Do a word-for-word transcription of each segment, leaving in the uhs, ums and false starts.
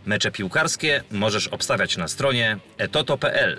Mecze piłkarskie możesz obstawiać na stronie etoto kropka pe el.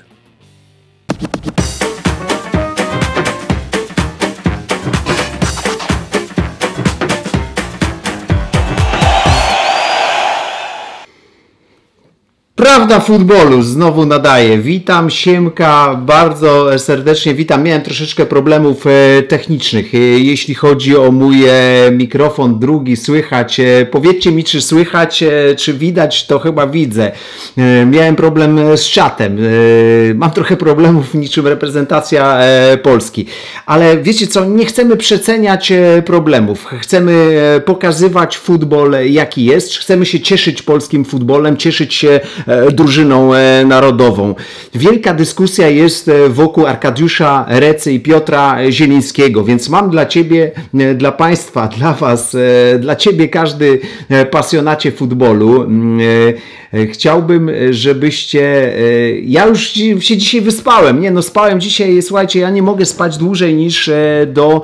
Prawda futbolu znowu nadaje. Witam, siemka, bardzo serdecznie witam. Miałem troszeczkę problemów technicznych, jeśli chodzi o mój mikrofon drugi, słychać. Powiedzcie mi, czy słychać, czy widać, to chyba widzę. Miałem problem z czatem. Mam trochę problemów niczym reprezentacja Polski. Ale wiecie co, nie chcemy przeceniać problemów. Chcemy pokazywać futbol jaki jest. Chcemy się cieszyć polskim futbolem, cieszyć się drużyną narodową. Wielka dyskusja jest wokół Arkadiusza Recy i Piotra Zielińskiego, więc mam dla Ciebie, dla Państwa, dla Was, dla Ciebie, każdy pasjonacie futbolu. Chciałbym, żebyście... Ja już się dzisiaj wyspałem. Nie no, spałem dzisiaj, słuchajcie, ja nie mogę spać dłużej niż do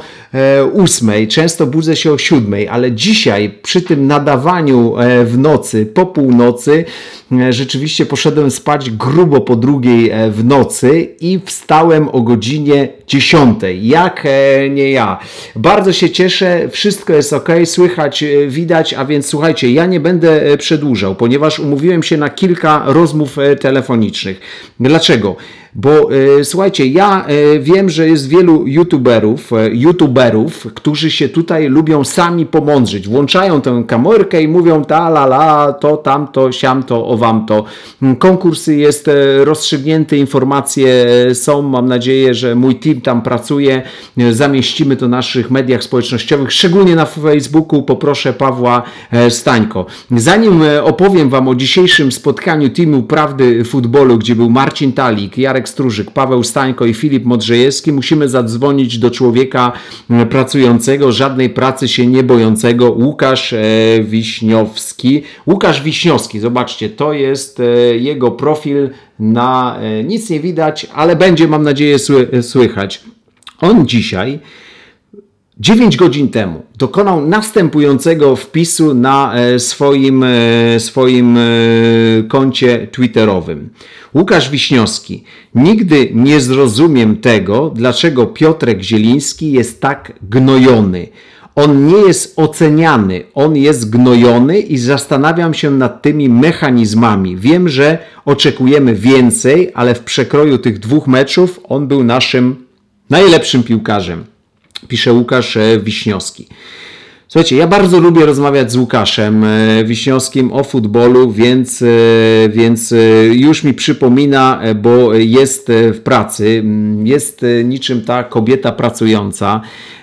ósmej. Często budzę się o siódmej, ale dzisiaj przy tym nadawaniu w nocy, po północy, rzeczywiście poszedłem spać grubo po drugiej w nocy i wstałem o godzinie dziesiątej. Jak nie ja. Bardzo się cieszę, wszystko jest ok, słychać, widać, a więc słuchajcie, ja nie będę przedłużał, ponieważ umówiłem się na kilka rozmów telefonicznych. Dlaczego? Bo y, słuchajcie, ja y, wiem, że jest wielu youtuberów, y, youtuberów, którzy się tutaj lubią sami pomądrzyć. Włączają tę kamerkę i mówią ta la la, to tamto, siamto, owamto. Konkursy jest y, rozstrzygnięty, informacje są, mam nadzieję, że mój team tam pracuje. Y, zamieścimy to w naszych mediach społecznościowych, szczególnie na Facebooku. Poproszę Pawła y, Stańko. Zanim y, opowiem Wam o dzisiejszym spotkaniu teamu Prawdy Futbolu, gdzie był Marcin Talik, Jarek Strużyk, Paweł Stańko i Filip Modrzejewski, musimy zadzwonić do człowieka pracującego, żadnej pracy się nie bojącego, Łukasz Wiśniowski. Łukasz Wiśniowski, zobaczcie, to jest jego profil na... Nic nie widać, ale będzie, mam nadzieję, słychać. On dzisiaj dziewięć godzin temu dokonał następującego wpisu na swoim, swoim koncie twitterowym. Łukasz Wiśniowski. Nigdy nie zrozumiem tego, dlaczego Piotrek Zieliński jest tak gnojony. On nie jest oceniany, on jest gnojony i zastanawiam się nad tymi mechanizmami. Wiem, że oczekujemy więcej, ale w przekroju tych dwóch meczów on był naszym najlepszym piłkarzem. Pisze Łukasz Wiśniowski. Słuchajcie, ja bardzo lubię rozmawiać z Łukaszem Wiśniowskim o futbolu, więc, więc już mi przypomina, bo jest w pracy, jest niczym ta kobieta pracująca.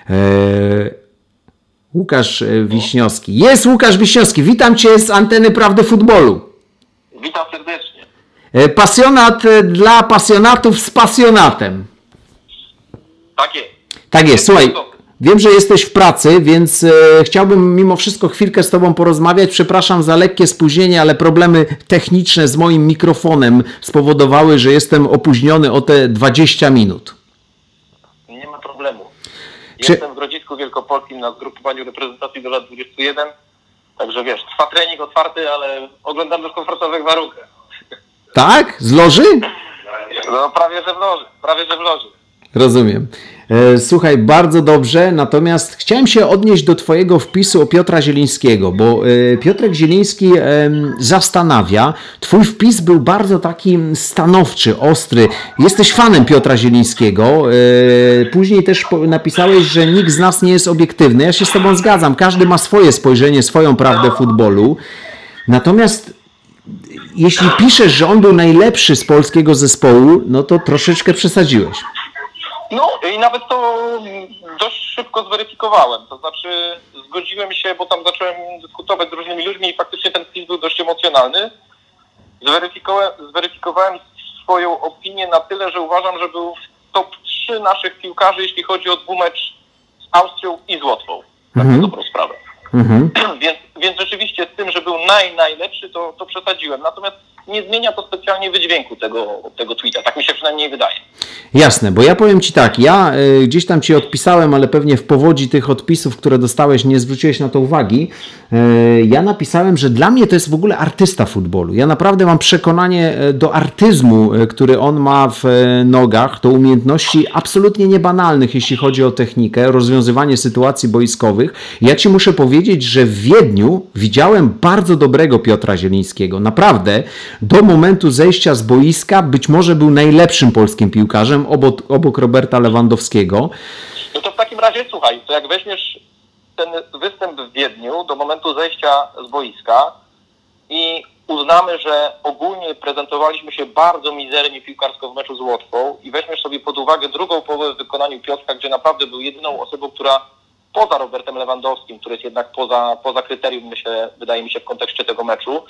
Łukasz Wiśniowski. Jest Łukasz Wiśniowski. Witam Cię z anteny Prawdy Futbolu. Witam serdecznie. Pasjonat dla pasjonatów z pasjonatem. Tak jest. Tak jest, słuchaj, wiem, że jesteś w pracy, więc e, chciałbym mimo wszystko chwilkę z Tobą porozmawiać. Przepraszam za lekkie spóźnienie, ale problemy techniczne z moim mikrofonem spowodowały, że jestem opóźniony o te dwadzieścia minut. Nie ma problemu. Czy... Jestem w Grodzisku Wielkopolskim na zgrupowaniu reprezentacji do lat dwudziestu jeden, także wiesz, trwa trening otwarty, ale oglądam w komfortowych warunkach. Tak? Z loży? No prawie, że w loży, prawie, że w loży. Rozumiem. Słuchaj, bardzo dobrze, natomiast chciałem się odnieść do Twojego wpisu o Piotra Zielińskiego, bo Piotrek Zieliński zastanawia. Twój wpis był bardzo taki stanowczy, ostry. Jesteś fanem Piotra Zielińskiego. Później też napisałeś, że nikt z nas nie jest obiektywny. Ja się z Tobą zgadzam. Każdy ma swoje spojrzenie, swoją prawdę futbolu. Natomiast jeśli piszesz, że on był najlepszy z polskiego zespołu, no to troszeczkę przesadziłeś. No i nawet to dość szybko zweryfikowałem, to znaczy zgodziłem się, bo tam zacząłem dyskutować z różnymi ludźmi i faktycznie ten wpis był dość emocjonalny. Zweryfikowałem, zweryfikowałem swoją opinię na tyle, że uważam, że był w top trzy naszych piłkarzy, jeśli chodzi o dwumecz z Austrią i z Łotwą. Tak Mhm. na dobrą sprawę. Mhm. więc, więc rzeczywiście z tym, że był naj, najlepszy, to, to przesadziłem. Natomiast nie zmienia to specjalnie wydźwięku tego, tego tweeta. Tak mi się przynajmniej wydaje. Jasne, bo ja powiem Ci tak, ja y, gdzieś tam Ci odpisałem, ale pewnie w powodzi tych odpisów, które dostałeś, nie zwróciłeś na to uwagi. Y, ja napisałem, że dla mnie to jest w ogóle artysta futbolu. Ja naprawdę mam przekonanie do artyzmu, y, który on ma w y, nogach, do umiejętności absolutnie niebanalnych, jeśli chodzi o technikę, rozwiązywanie sytuacji boiskowych. Ja Ci muszę powiedzieć, że w Wiedniu widziałem bardzo dobrego Piotra Zielińskiego. Naprawdę, do momentu zejścia z boiska być może był najlepszym polskim piłkarzem obok, obok Roberta Lewandowskiego. No to w takim razie, słuchaj, to jak weźmiesz ten występ w Wiedniu do momentu zejścia z boiska i uznamy, że ogólnie prezentowaliśmy się bardzo mizernie piłkarsko w meczu z Łotwą i weźmiesz sobie pod uwagę drugą połowę w wykonaniu Piotrka, gdzie naprawdę był jedyną osobą, która poza Robertem Lewandowskim, który jest jednak poza, poza kryterium, myślę, wydaje mi się, w kontekście tego meczu,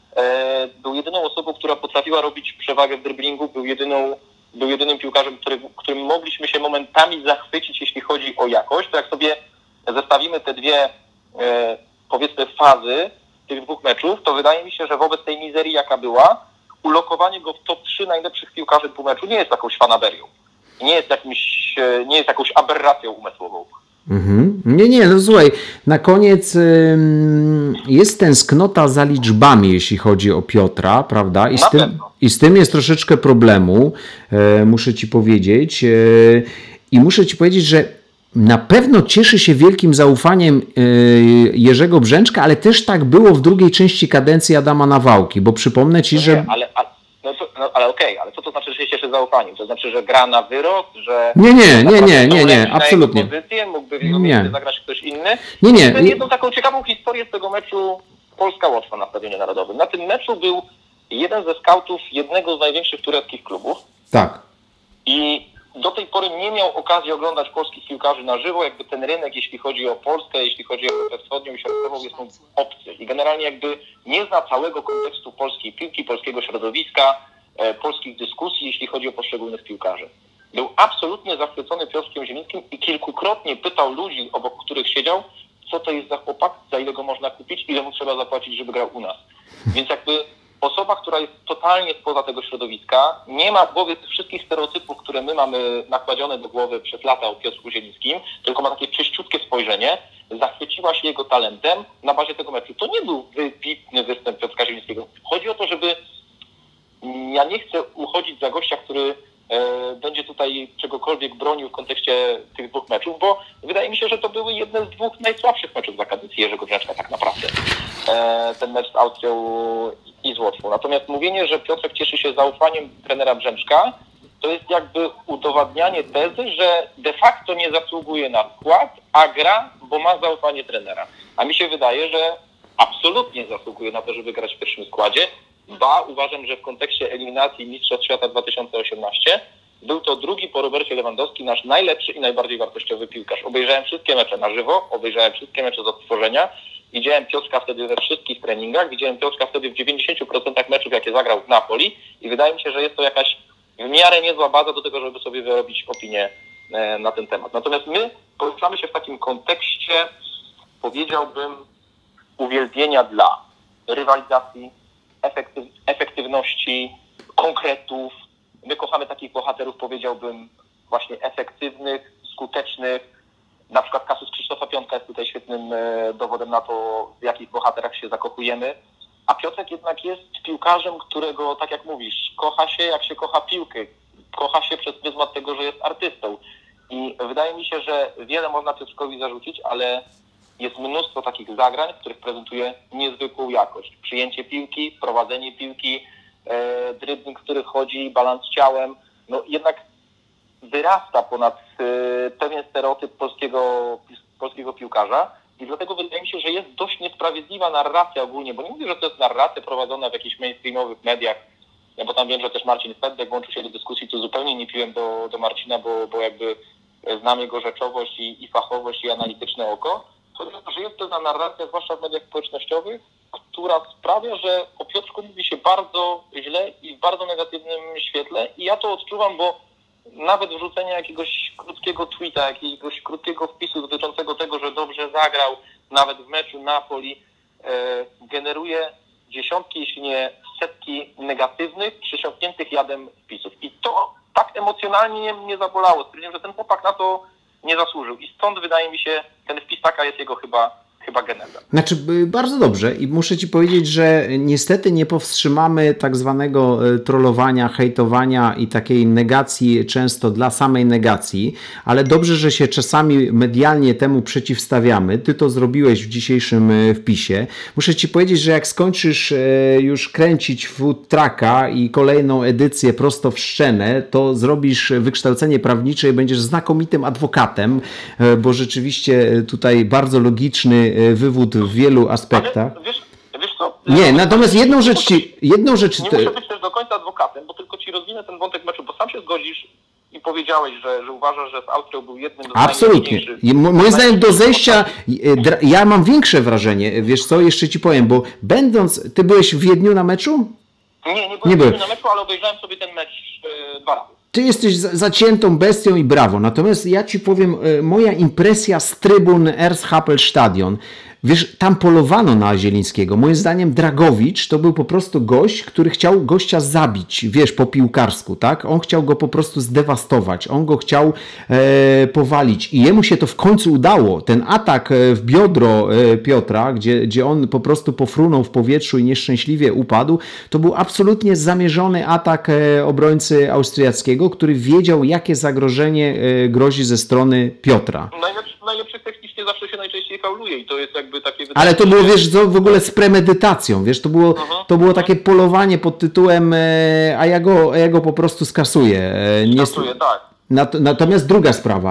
e, był jedyną osobą, która potrafiła robić przewagę w driblingu, był jedyną był jedynym piłkarzem, który, którym mogliśmy się momentami zachwycić, jeśli chodzi o jakość. To jak sobie zestawimy te dwie, e, powiedzmy, fazy tych dwóch meczów, to wydaje mi się, że wobec tej mizerii, jaka była, ulokowanie go w top trzy najlepszych piłkarzy po meczu nie jest jakąś fanaberią. Nie jest, jakimś, nie jest jakąś aberracją umysłową. Mhm. Nie, nie, no słuchaj, na koniec ym, jest tęsknota za liczbami, jeśli chodzi o Piotra, prawda? I z, tym, i z tym jest troszeczkę problemu, e, muszę Ci powiedzieć. E, I muszę Ci powiedzieć, że na pewno cieszy się wielkim zaufaniem e, Jerzego Brzęczka, ale też tak było w drugiej części kadencji Adama Nawałki, bo przypomnę Ci, no że... Nie, ale, ale, no to, no, ale okej, okay, ale co to znaczy, że się cieszy zaufaniem? To znaczy, że gra na wyrost, że... Nie, nie, nie, nie, nie, nie, absolutnie. Pozycję, mógłby w jego miejsce zagrać ktoś inny. Nie, nie. Chcę jedną taką ciekawą historię z tego meczu Polska-Łotwa na Stadionie Narodowym. Na tym meczu był jeden ze skautów jednego z największych tureckich klubów. Tak. I do tej pory nie miał okazji oglądać polskich piłkarzy na żywo. Jakby ten rynek, jeśli chodzi o Polskę, jeśli chodzi o Europę Wschodnią i Środkową, jest mu obcy. I generalnie jakby nie zna całego kontekstu polskiej piłki, polskiego środowiska, e, polskich dyskusji, jeśli chodzi o poszczególnych piłkarzy. Był absolutnie zachwycony Piotrkiem Zielińskim i kilkukrotnie pytał ludzi, obok których siedział, co to jest za chłopak, za ile go można kupić, ile mu trzeba zapłacić, żeby grał u nas. Więc jakby osoba, która jest totalnie spoza tego środowiska, nie ma w głowie tych wszystkich stereotypów, które my mamy nakładzione do głowy przez lata o Piotrku Zielińskim, tylko ma takie czyściutkie spojrzenie, zachwyciła się jego talentem na bazie tego meczu. To nie był wybitny występ Piotrka Zielińskiego. Chodzi o to, żeby... Ja nie chcę uchodzić za gościa, który e, będzie tutaj czegokolwiek bronił w kontekście tych dwóch meczów, bo wydaje mi się, że to były jedne z dwóch najsłabszych meczów za kadencji Jerzego Brzęczka tak naprawdę. E, ten mecz z Austrią i z Łotwą. Natomiast mówienie, że Piotrek cieszy się zaufaniem trenera Brzęczka, to jest jakby udowadnianie tezy, że de facto nie zasługuje na skład, a gra, bo ma zaufanie trenera. A mi się wydaje, że absolutnie zasługuje na to, żeby grać w pierwszym składzie. Ba, uważam, że w kontekście eliminacji Mistrzostw Świata dwa tysiące osiemnaście był to drugi po Robercie Lewandowskim nasz najlepszy i najbardziej wartościowy piłkarz. Obejrzałem wszystkie mecze na żywo, obejrzałem wszystkie mecze z odtworzenia. Widziałem Piotrka wtedy we wszystkich treningach, widziałem Piotrka wtedy w dziewięćdziesięciu procentach meczów, jakie zagrał w Napoli i wydaje mi się, że jest to jakaś w miarę niezła baza do tego, żeby sobie wyrobić opinię na ten temat. Natomiast my poruszamy się w takim kontekście, powiedziałbym, uwielbienia dla rywalizacji, efektyw, efektywności, konkretów. My kochamy takich bohaterów, powiedziałbym, właśnie efektywnych, skutecznych. Na przykład kasus Krzysztofa Piątka jest tutaj świetnym dowodem na to, w jakich bohaterach się zakochujemy. A Piotrek jednak jest piłkarzem, którego, tak jak mówisz, kocha się jak się kocha piłkę. Kocha się przez pryzmat tego, że jest artystą. I wydaje mi się, że wiele można Piotrkowi zarzucić, ale jest mnóstwo takich zagrań, w których prezentuje niezwykłą jakość. Przyjęcie piłki, prowadzenie piłki, e, dribbling, który chodzi, balans ciałem. No jednak wyrasta ponad e, pewien stereotyp polskiego, polskiego piłkarza i dlatego wydaje mi się, że jest dość niesprawiedliwa narracja ogólnie, bo nie mówię, że to jest narracja prowadzona w jakichś mainstreamowych mediach, ja bo tam wiem, że też Marcin Fedek włączył się do dyskusji, to zupełnie nie piłem do, do Marcina, bo, bo jakby znam jego rzeczowość i, i fachowość i analityczne oko. Chodzi o to, że jest pewna narracja, zwłaszcza w mediach społecznościowych, która sprawia, że o Piotrku mówi się bardzo źle i w bardzo negatywnym świetle i ja to odczuwam, bo nawet wrzucenie jakiegoś krótkiego tweeta, jakiegoś krótkiego wpisu dotyczącego tego, że dobrze zagrał, nawet w meczu Napoli, e, generuje dziesiątki, jeśli nie setki negatywnych, przysiągniętych jadem wpisów. I to tak emocjonalnie mnie zabolało. Stwierdziłem, że ten chłopak na to nie zasłużył. I stąd wydaje mi się, ten wpis taka jest jego chyba chyba geneza. Znaczy, bardzo dobrze i muszę Ci powiedzieć, że niestety nie powstrzymamy tak zwanego trollowania, hejtowania i takiej negacji często dla samej negacji, ale dobrze, że się czasami medialnie temu przeciwstawiamy. Ty to zrobiłeś w dzisiejszym wpisie. Muszę Ci powiedzieć, że jak skończysz już kręcić food trucka i kolejną edycję prosto w szczenę, to zrobisz wykształcenie prawnicze i będziesz znakomitym adwokatem, bo rzeczywiście tutaj bardzo logiczny wywód w wielu aspektach. Ale wiesz, wiesz co? Nie, natomiast jedną rzecz ci, jedną rzecz... Nie muszę być też do końca adwokatem, bo tylko ci rozwinę ten wątek meczu, bo sam się zgodzisz i powiedziałeś, że, że uważasz, że z Austrią był jednym z Absolutnie. Moim zdaniem do zejścia, ja mam większe wrażenie, wiesz co, jeszcze ci powiem, bo będąc, ty byłeś w Wiedniu na meczu? Nie, nie byłem nie w Wiedniu na meczu, ale obejrzałem sobie ten mecz yy, dwa razy. Ty jesteś zaciętą bestią i brawo. Natomiast ja ci powiem, moja impresja z trybun Erzhapel-Stadion. Wiesz, tam polowano na Zielińskiego. Moim zdaniem Dragowicz to był po prostu gość, który chciał gościa zabić, wiesz, po piłkarsku, tak? On chciał go po prostu zdewastować. On go chciał e, powalić i jemu się to w końcu udało. Ten atak w biodro e, Piotra, gdzie, gdzie on po prostu pofrunął w powietrzu i nieszczęśliwie upadł, to był absolutnie zamierzony atak e, obrońcy austriackiego, który wiedział, jakie zagrożenie e, grozi ze strony Piotra. Najlepszy, najlepszych technicznie zawsze się najczęściej fauluje i to jest jakby takie... Ale to było, wiesz, co, w ogóle z premedytacją, wiesz, to było, uh-huh. to było takie polowanie pod tytułem e, a, ja go, a ja go po prostu skasuję. E, nie, skasuję, tak. Nat, natomiast druga sprawa.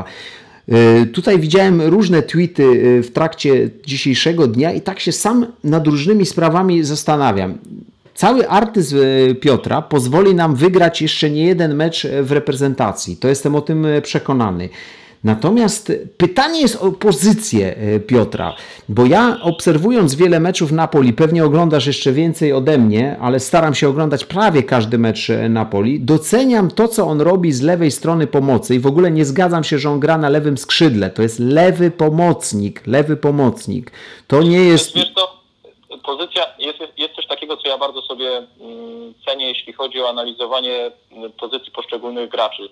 E, tutaj widziałem różne tweety w trakcie dzisiejszego dnia i tak się sam nad różnymi sprawami zastanawiam. Cały artyzm Piotra pozwoli nam wygrać jeszcze nie jeden mecz w reprezentacji. To jestem o tym przekonany. Natomiast pytanie jest o pozycję Piotra, bo ja obserwując wiele meczów Napoli, pewnie oglądasz jeszcze więcej ode mnie, ale staram się oglądać prawie każdy mecz Napoli, doceniam to, co on robi z lewej strony pomocy i w ogóle nie zgadzam się, że on gra na lewym skrzydle. To jest lewy pomocnik, lewy pomocnik. To nie jest... Wiesz to, pozycja, jest, jest coś takiego, co ja bardzo sobie mm, cenię, jeśli chodzi o analizowanie pozycji poszczególnych graczy.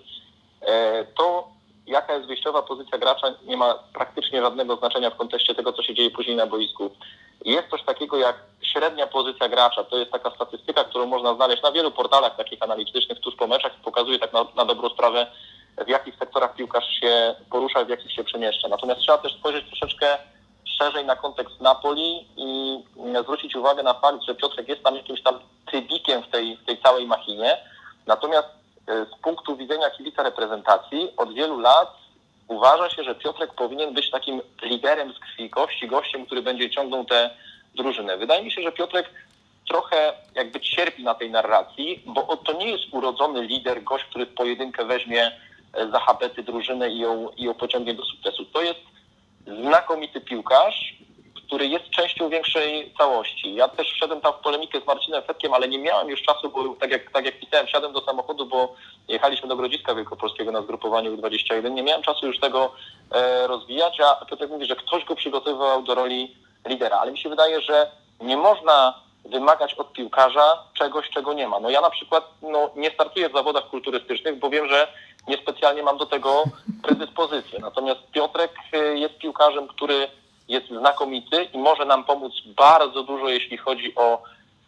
E, to jaka jest wyjściowa pozycja gracza, nie ma praktycznie żadnego znaczenia w kontekście tego, co się dzieje później na boisku. Jest coś takiego jak średnia pozycja gracza. To jest taka statystyka, którą można znaleźć na wielu portalach takich analitycznych tuż po meczach. Pokazuje tak na, na dobrą sprawę, w jakich sektorach piłkarz się porusza, w jakich się przemieszcza. Natomiast trzeba też spojrzeć troszeczkę szerzej na kontekst Napoli i zwrócić uwagę na fakt, że Piotrek jest tam jakimś tam tybikiem w tej, w tej całej machinie. Natomiast z punktu widzenia kibica reprezentacji od wielu lat uważa się, że Piotrek powinien być takim liderem z krwi i kości, gościem, który będzie ciągnął tę drużynę. Wydaje mi się, że Piotrek trochę jakby cierpi na tej narracji, bo to nie jest urodzony lider, gość, który w pojedynkę weźmie za habety drużynę i ją, i ją pociągnie do sukcesu. To jest znakomity piłkarz, który jest częścią większej całości. Ja też wszedłem tam w polemikę z Marcinem Fetkiem, ale nie miałem już czasu, bo tak jak, tak jak pisałem, wsiadłem do samochodu, bo jechaliśmy do Grodziska Wielkopolskiego na zgrupowanie U dwadzieścia jeden. Nie miałem czasu już tego e, rozwijać, a Piotrek mówi, że ktoś go przygotowywał do roli lidera. Ale mi się wydaje, że nie można wymagać od piłkarza czegoś, czego nie ma. No ja na przykład no, nie startuję w zawodach kulturystycznych, bo wiem, że niespecjalnie mam do tego predyspozycję. Natomiast Piotrek jest piłkarzem, który jest znakomity i może nam pomóc bardzo dużo, jeśli chodzi o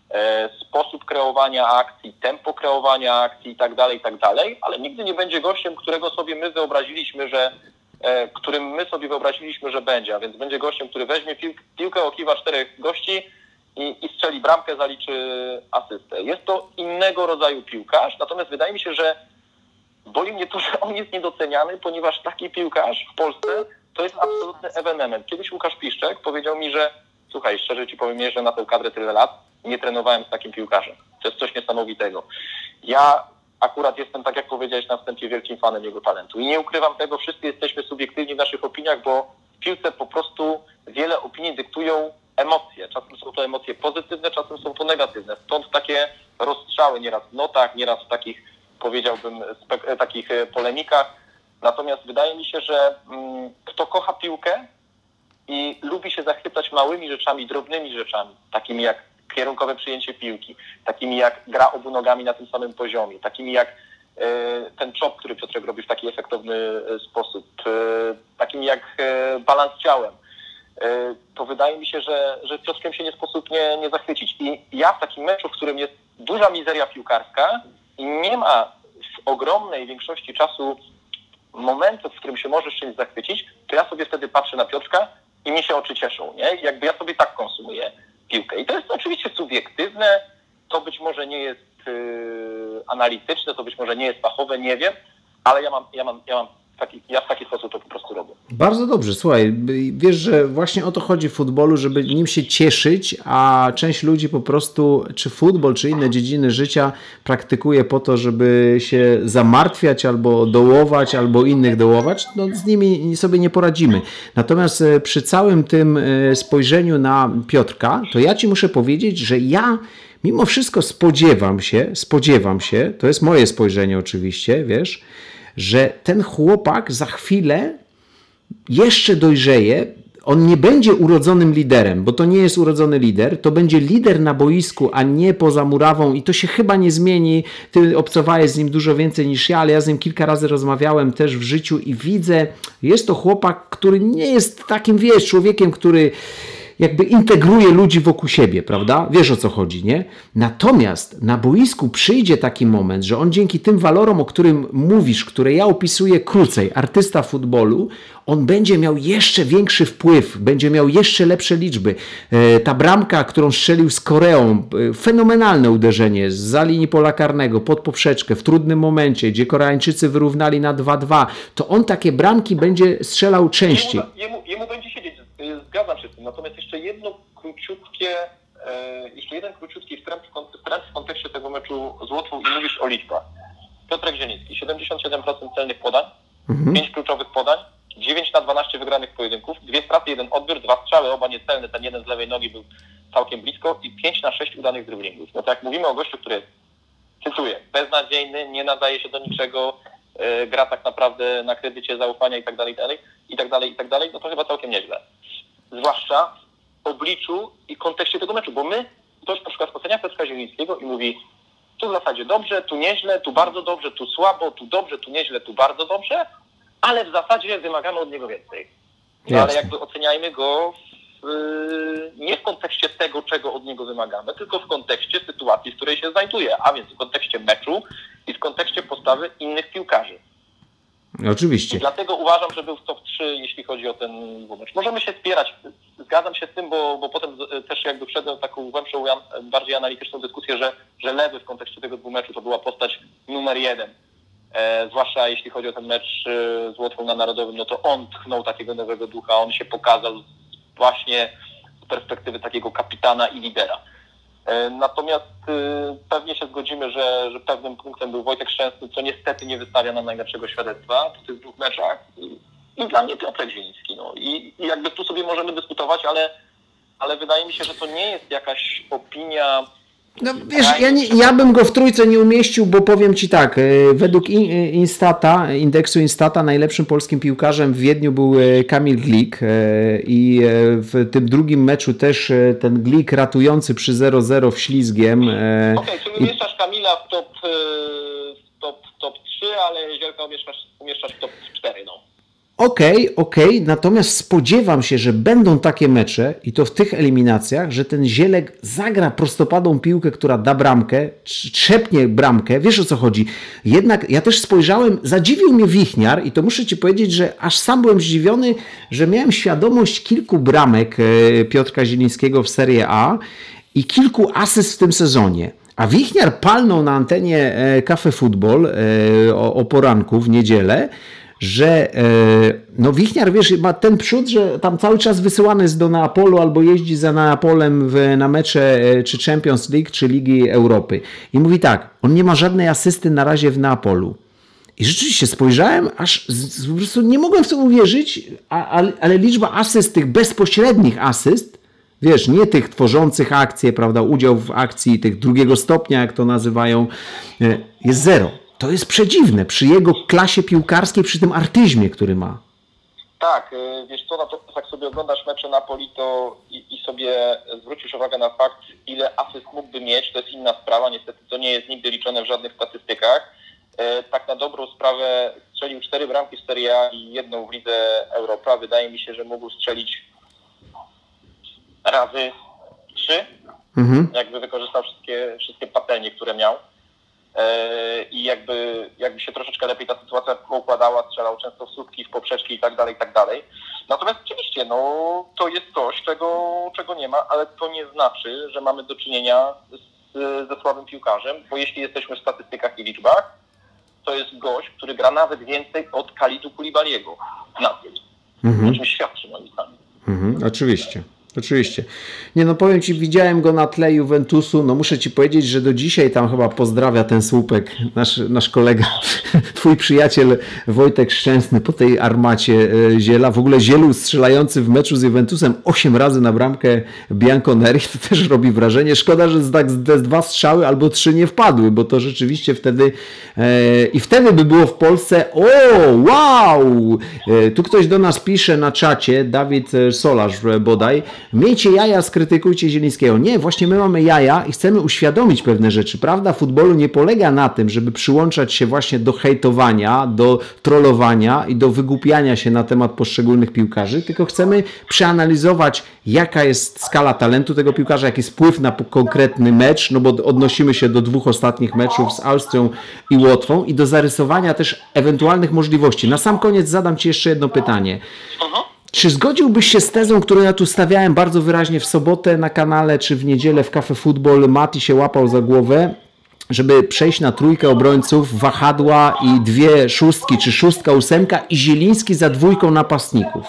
e, sposób kreowania akcji, tempo kreowania akcji i tak dalej, i tak dalej, ale nigdy nie będzie gościem, którego sobie my wyobraziliśmy, że e, którym my sobie wyobraziliśmy, że będzie, a więc będzie gościem, który weźmie pił, piłkę, okiwa czterech gości i, i strzeli bramkę, zaliczy asystę. Jest to innego rodzaju piłkarz, natomiast wydaje mi się, że boli mnie to, że on jest niedoceniany, ponieważ taki piłkarz w Polsce to jest absolutny ewenement. Kiedyś Łukasz Piszczek powiedział mi, że słuchaj, szczerze ci powiem, że na tę kadrę tyle lat nie trenowałem z takim piłkarzem. To jest coś niesamowitego. Ja akurat jestem, tak jak powiedziałeś na wstępie, wielkim fanem jego talentu. I nie ukrywam tego, wszyscy jesteśmy subiektywni w naszych opiniach, bo w piłce po prostu wiele opinii dyktują emocje. Czasem są to emocje pozytywne, czasem są to negatywne. Stąd takie rozstrzały nieraz w notach, nieraz w takich, powiedziałbym, spek- takich polemikach. Natomiast wydaje mi się, że mm, kto kocha piłkę i lubi się zachwycać małymi rzeczami, drobnymi rzeczami, takimi jak kierunkowe przyjęcie piłki, takimi jak gra obu nogami na tym samym poziomie, takimi jak ten chop, który Piotrek robi w taki efektowny sposób, takimi jak balans ciałem, to wydaje mi się, że, że Piotrkiem się nie sposób nie, nie zachwycić. I ja w takim meczu, w którym jest duża mizeria piłkarska i nie ma w ogromnej większości czasu momentu, w którym się możesz czymś zachwycić, to ja sobie wtedy patrzę na Piotrka i mi się oczy cieszą, nie? Jakby ja sobie tak konsumuję piłkę. I to jest oczywiście subiektywne, to być może nie jest yy, analityczne, to być może nie jest fachowe, nie wiem, ale ja mam, ja mam, ja mam taki, ja w taki sposób to po prostu robię. Bardzo dobrze, słuchaj, wiesz, że właśnie o to chodzi w futbolu, żeby nim się cieszyć, a część ludzi po prostu, czy futbol, czy inne dziedziny życia praktykuje po to, żeby się zamartwiać, albo dołować, albo innych dołować, no z nimi sobie nie poradzimy. Natomiast przy całym tym spojrzeniu na Piotrka, to ja ci muszę powiedzieć, że ja mimo wszystko spodziewam się, spodziewam się, to jest moje spojrzenie oczywiście, wiesz, że ten chłopak za chwilę jeszcze dojrzeje, on nie będzie urodzonym liderem, bo to nie jest urodzony lider, to będzie lider na boisku, a nie poza murawą i to się chyba nie zmieni. Ty obcowałeś z nim dużo więcej niż ja, ale ja z nim kilka razy rozmawiałem też w życiu i widzę, jest to chłopak, który nie jest takim, wiesz, człowiekiem, który jakby integruje ludzi wokół siebie, prawda? Wiesz, o co chodzi, nie? Natomiast na boisku przyjdzie taki moment, że on dzięki tym walorom, o którym mówisz, które ja opisuję krócej, artysta futbolu, on będzie miał jeszcze większy wpływ, będzie miał jeszcze lepsze liczby. Ta bramka, którą strzelił z Koreą, fenomenalne uderzenie zza linii pola karnego, pod poprzeczkę, w trudnym momencie, gdzie Koreańczycy wyrównali na dwa dwa, to on takie bramki będzie strzelał częściej. Jemu, jemu, jemu będzie siedzieć, zgadzam się z tym, natomiast jeszcze jedno króciutkie, e, jeszcze jeden króciutki wtręt w kontekście tego meczu z Łotwą i mówisz o liczbach. Piotrek Zieliński, siedemdziesiąt siedem procent celnych podań, mhm. pięć kluczowych podań, dziewięć na dwanaście wygranych pojedynków, dwie straty, jeden odbiór, dwa strzały, oba niecelne, ten jeden z lewej nogi był całkiem blisko i pięć na sześć udanych driblingów. No to jak mówimy o gościu, który, cytuję, beznadziejny, nie nadaje się do niczego, yy, gra tak naprawdę na kredycie zaufania i tak dalej, i tak dalej, i tak dalej, i tak dalej, no to chyba całkiem nieźle. Zwłaszcza w obliczu i kontekście tego meczu, bo my, ktoś na przykład ocenia Piotrka Zielińskiego i mówi, tu w zasadzie dobrze, tu nieźle, tu bardzo dobrze, tu słabo, tu dobrze, tu nieźle, tu bardzo dobrze, ale w zasadzie wymagamy od niego więcej. No, ale jakby oceniajmy go w, nie w kontekście tego, czego od niego wymagamy, tylko w kontekście sytuacji, w której się znajduje, a więc w kontekście meczu i w kontekście postawy innych piłkarzy. Oczywiście. I dlatego uważam, że był w top trzy, jeśli chodzi o ten mecz. Możemy się spierać, zgadzam się z tym, bo, bo potem też jakby wszedłem w taką głębszą, bardziej analityczną dyskusję, że, że Lewy w kontekście tego dwóch meczu to była postać numer jeden. E, zwłaszcza jeśli chodzi o ten mecz e, z Łotwą na Narodowym, no to on tchnął takiego nowego ducha, on się pokazał właśnie z perspektywy takiego kapitana i lidera. E, natomiast e, pewnie się zgodzimy, że, że pewnym punktem był Wojtek Szczęsny, co niestety nie wystawia nam najlepszego świadectwa w tych dwóch meczach. I, i dla mnie Piotrek Zieliński. No. I, I jakby tu sobie możemy dyskutować, ale, ale wydaje mi się, że to nie jest jakaś opinia. No wiesz, ja, nie, ja bym go w trójce nie umieścił, bo powiem Ci tak, według Instata, indeksu Instata najlepszym polskim piłkarzem w Wiedniu był Kamil Glik i w tym drugim meczu też ten Glik ratujący przy zero zero w Ślizgiem. Okej, okay, czyli umieszczasz Kamila w top, w top, top trzy, ale Zielka umieszczasz, umieszczasz w top cztery, no. Okej, okay, okej, okay. Natomiast spodziewam się, że będą takie mecze i to w tych eliminacjach, że ten Zielek zagra prostopadłą piłkę, która da bramkę, trzepnie bramkę, wiesz o co chodzi. Jednak ja też spojrzałem, zadziwił mnie Wichniar i to muszę Ci powiedzieć, że aż sam byłem zdziwiony, że miałem świadomość kilku bramek Piotrka Zielińskiego w Serie A i kilku asyst w tym sezonie. A Wichniar palnął na antenie Cafe Football o, o poranku w niedzielę, że no Wichniar, wiesz, ma ten przód, że tam cały czas wysyłany jest do Neapolu albo jeździ za Neapolem w, na mecze czy Champions League, czy Ligi Europy. I mówi tak, on nie ma żadnej asysty na razie w Neapolu. I rzeczywiście spojrzałem, aż z, po prostu nie mogłem w to uwierzyć, a, ale, ale liczba asyst, tych bezpośrednich asyst, wiesz, nie tych tworzących akcje, prawda, udział w akcji tych drugiego stopnia, jak to nazywają, jest zero. To jest przedziwne przy jego klasie piłkarskiej, przy tym artyzmie, który ma. Tak, wiesz co, no to jak sobie oglądasz mecze Napoli to i, i sobie zwrócisz uwagę na fakt, ile asyst mógłby mieć, to jest inna sprawa, niestety to nie jest nigdy liczone w żadnych statystykach. Tak na dobrą sprawę strzelił cztery bramki w Serie A i jedną w Lidze Europa. Wydaje mi się, że mógł strzelić razy trzy, mhm. jakby wykorzystał wszystkie, wszystkie patelnie, które miał. I jakby, jakby się troszeczkę lepiej ta sytuacja układała, strzelał często w słupki, w poprzeczki i tak dalej, i tak dalej. Natomiast oczywiście, no to jest coś, czego, czego nie ma, ale to nie znaczy, że mamy do czynienia z, ze słabym piłkarzem, bo jeśli jesteśmy w statystykach i liczbach, to jest gość, który gra nawet więcej od Kalidu Koulibaly'ego na tym. Mhm. O czym świadczy moim zdaniem. Mhm, oczywiście. Oczywiście. Nie no, powiem Ci, widziałem go na tle Juventusu, no muszę Ci powiedzieć, że do dzisiaj tam chyba pozdrawia ten słupek, nasz, nasz kolega, Twój przyjaciel Wojtek Szczęsny po tej armacie Ziela. W ogóle Zielu strzelający w meczu z Juventusem osiem razy na bramkę Bianconeri, to też robi wrażenie. Szkoda, że tak te dwa strzały albo trzy nie wpadły, bo to rzeczywiście wtedy e, i wtedy by było w Polsce, o wow! E, tu ktoś do nas pisze na czacie, Dawid Solarz bodaj, miejcie jaja, skrytykujcie Zielińskiego. Nie, właśnie my mamy jaja i chcemy uświadomić pewne rzeczy. Prawda futbolu nie polega na tym, żeby przyłączać się właśnie do hejtowania, do trollowania i do wygłupiania się na temat poszczególnych piłkarzy, tylko chcemy przeanalizować, jaka jest skala talentu tego piłkarza, jaki jest wpływ na konkretny mecz, no bo odnosimy się do dwóch ostatnich meczów z Austrią i Łotwą i do zarysowania też ewentualnych możliwości. Na sam koniec zadam Ci jeszcze jedno pytanie. Czy zgodziłbyś się z tezą, którą ja tu stawiałem bardzo wyraźnie w sobotę na kanale, czy w niedzielę w Cafe Football, Mati się łapał za głowę, żeby przejść na trójkę obrońców, wahadła i dwie szóstki, czy szóstka, ósemka i Zieliński za dwójką napastników?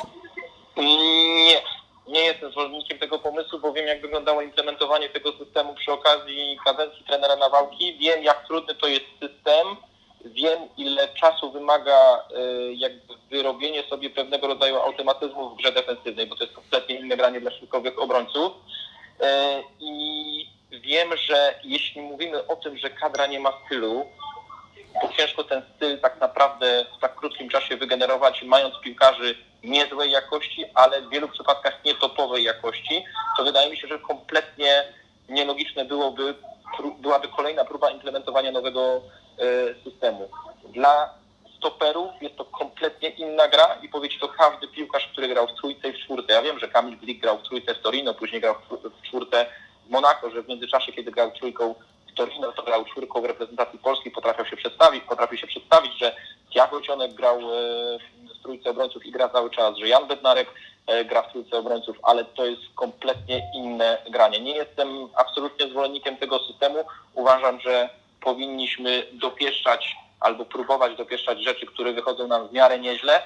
Nie, nie jestem zwolennikiem tego pomysłu, bo wiem, jak wyglądało implementowanie tego systemu przy okazji kadencji trenera Nawałki. Wiem, jak trudny to jest system. Wiem, ile czasu wymaga y, jakby wyrobienie sobie pewnego rodzaju automatyzmu w grze defensywnej, bo to jest kompletnie inne granie dla środkowych obrońców. Y, I wiem, że jeśli mówimy o tym, że kadra nie ma stylu, to ciężko ten styl tak naprawdę w tak krótkim czasie wygenerować, mając piłkarzy niezłej jakości, ale w wielu przypadkach nietopowej jakości, to wydaje mi się, że kompletnie nielogiczne byłoby, byłaby kolejna próba implementowania nowego systemu. Dla stoperów jest to kompletnie inna gra i powie Ci to każdy piłkarz, który grał w trójce i w czwórce. Ja wiem, że Kamil Glik grał w trójce w Torino, później grał w czwórce w Monako, że w międzyczasie, kiedy grał trójką w Torino, to grał czwórką w reprezentacji Polski, potrafił się przedstawić, potrafił się przedstawić, że Thiago Cionek grał w trójce obrońców i gra cały czas, że Jan Bednarek gra w trójce obrońców, ale to jest kompletnie inne granie. Nie jestem absolutnie zwolennikiem tego systemu. Uważam, że powinniśmy dopieszczać albo próbować dopieszczać rzeczy, które wychodzą nam w miarę nieźle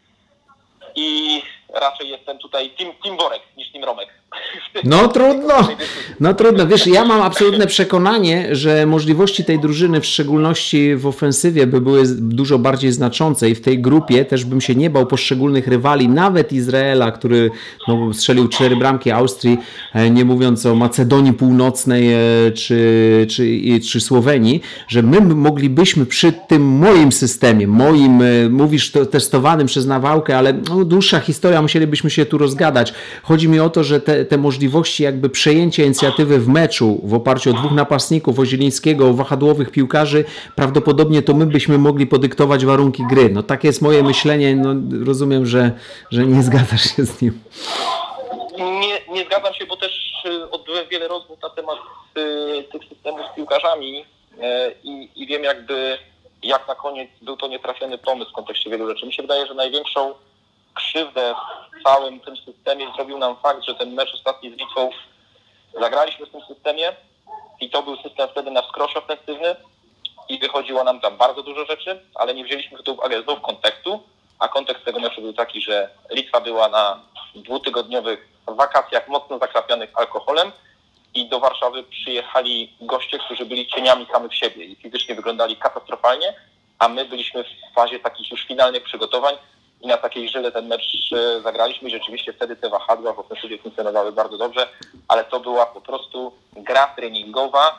i raczej jestem tutaj team, team Borek niż team Romek. No trudno, no trudno. Wiesz, ja mam absolutne przekonanie, że możliwości tej drużyny, w szczególności w ofensywie, by były dużo bardziej znaczące i w tej grupie też bym się nie bał poszczególnych rywali, nawet Izraela, który no, strzelił cztery bramki Austrii, nie mówiąc o Macedonii Północnej czy, czy, czy Słowenii, że my moglibyśmy przy tym moim systemie, moim, mówisz to testowanym przez Nawałkę, ale no, dłuższa historia, musielibyśmy się tu rozgadać. Chodzi mi o to, że te, te możliwości jakby przejęcia inicjatywy w meczu w oparciu o dwóch napastników, o Zielińskiego, o wahadłowych piłkarzy, prawdopodobnie to my byśmy mogli podyktować warunki gry. No takie jest moje myślenie, no rozumiem, że, że nie zgadzasz się z nim. Nie, nie zgadzam się, bo też odbyłem wiele rozmów na temat y, tych systemów z piłkarzami y, i, i wiem jakby, jak na koniec był to nietrafiony pomysł w kontekście wielu rzeczy. Mi się wydaje, że największą krzywdę w całym tym systemie zrobił nam fakt, że ten mecz ostatni z Litwą zagraliśmy w tym systemie i to był system wtedy na wskroś ofensywny i wychodziło nam tam bardzo dużo rzeczy, ale nie wzięliśmy pod uwagę znów kontekstu, a kontekst tego meczu był taki, że Litwa była na dwutygodniowych wakacjach mocno zakrapianych alkoholem i do Warszawy przyjechali goście, którzy byli cieniami samych siebie i fizycznie wyglądali katastrofalnie, a my byliśmy w fazie takich już finalnych przygotowań i na takiej żyle ten mecz zagraliśmy i rzeczywiście wtedy te wahadła w ofensywie funkcjonowały bardzo dobrze, ale to była po prostu gra treningowa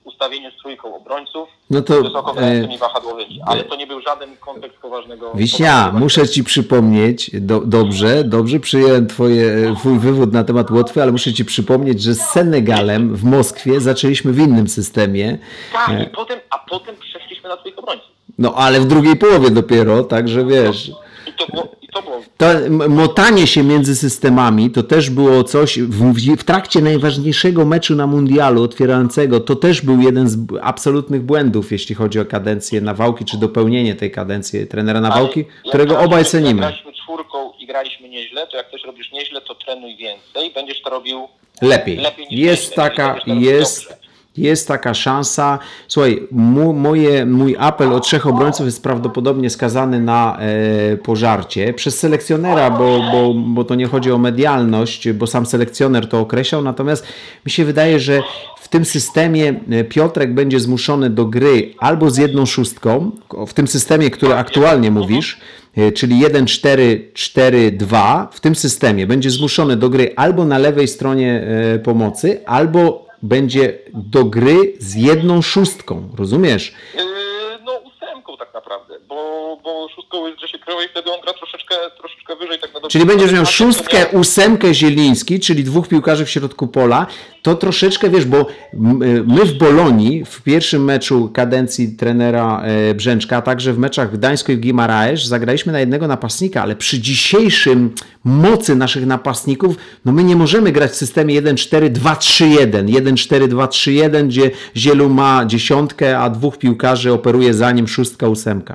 ustawienie z trójką obrońców, no to, wysoko wręczymi wahadłowymi, ale to nie był żaden kontekst poważnego... Wiśnia, poważnego muszę ci przypomnieć, do, dobrze, dobrze przyjąłem twoje, twój wywód na temat Łotwy, ale muszę ci przypomnieć, że z Senegalem w Moskwie zaczęliśmy w innym systemie. Tak, i potem, a potem przeszliśmy na trójkę obrońców. No ale w drugiej połowie dopiero, także wiesz... I to było... I to było... To motanie się między systemami to też było coś, w, w trakcie najważniejszego meczu na mundialu otwierającego, to też był jeden z absolutnych błędów, jeśli chodzi o kadencję Nawałki, czy dopełnienie tej kadencji trenera Nawałki, którego graliśmy, obaj cenimy. Jak graliśmy czwórką i graliśmy nieźle, to jak coś robisz nieźle, to trenuj więcej, będziesz to robił lepiej. lepiej niż jest nieźle, taka, będziesz jest... dobrze. Jest taka szansa. Słuchaj, mu, moje, mój apel o trzech obrońców jest prawdopodobnie skazany na e, pożarcie przez selekcjonera, bo, bo, bo to nie chodzi o medialność, bo sam selekcjoner to określał, natomiast mi się wydaje, że w tym systemie Piotrek będzie zmuszony do gry albo z jedną szóstką, w tym systemie, który aktualnie mówisz, czyli jeden cztery cztery dwa, w tym systemie będzie zmuszony do gry albo na lewej stronie e, pomocy, albo będzie do gry z jedną szóstką, rozumiesz? Yy, no ósemką tak naprawdę, bo, bo szóstką jest Grzesiek Kryła i wtedy on gra troszeczkę, troszeczkę wyżej. Tak na dobrze. Czyli będziesz miał szóstkę, ósemkę Zieliński, czyli dwóch piłkarzy w środku pola, to troszeczkę, wiesz, bo my w Bolonii, w pierwszym meczu kadencji trenera Brzęczka, a także w meczach w Gdańsku i w Guimaraes zagraliśmy na jednego napastnika, ale przy dzisiejszym mocy naszych napastników, no my nie możemy grać w systemie jeden cztery dwa trzy jeden, jeden cztery dwa trzy jeden, gdzie Zielu ma dziesiątkę, a dwóch piłkarzy operuje za nim szóstka, ósemka.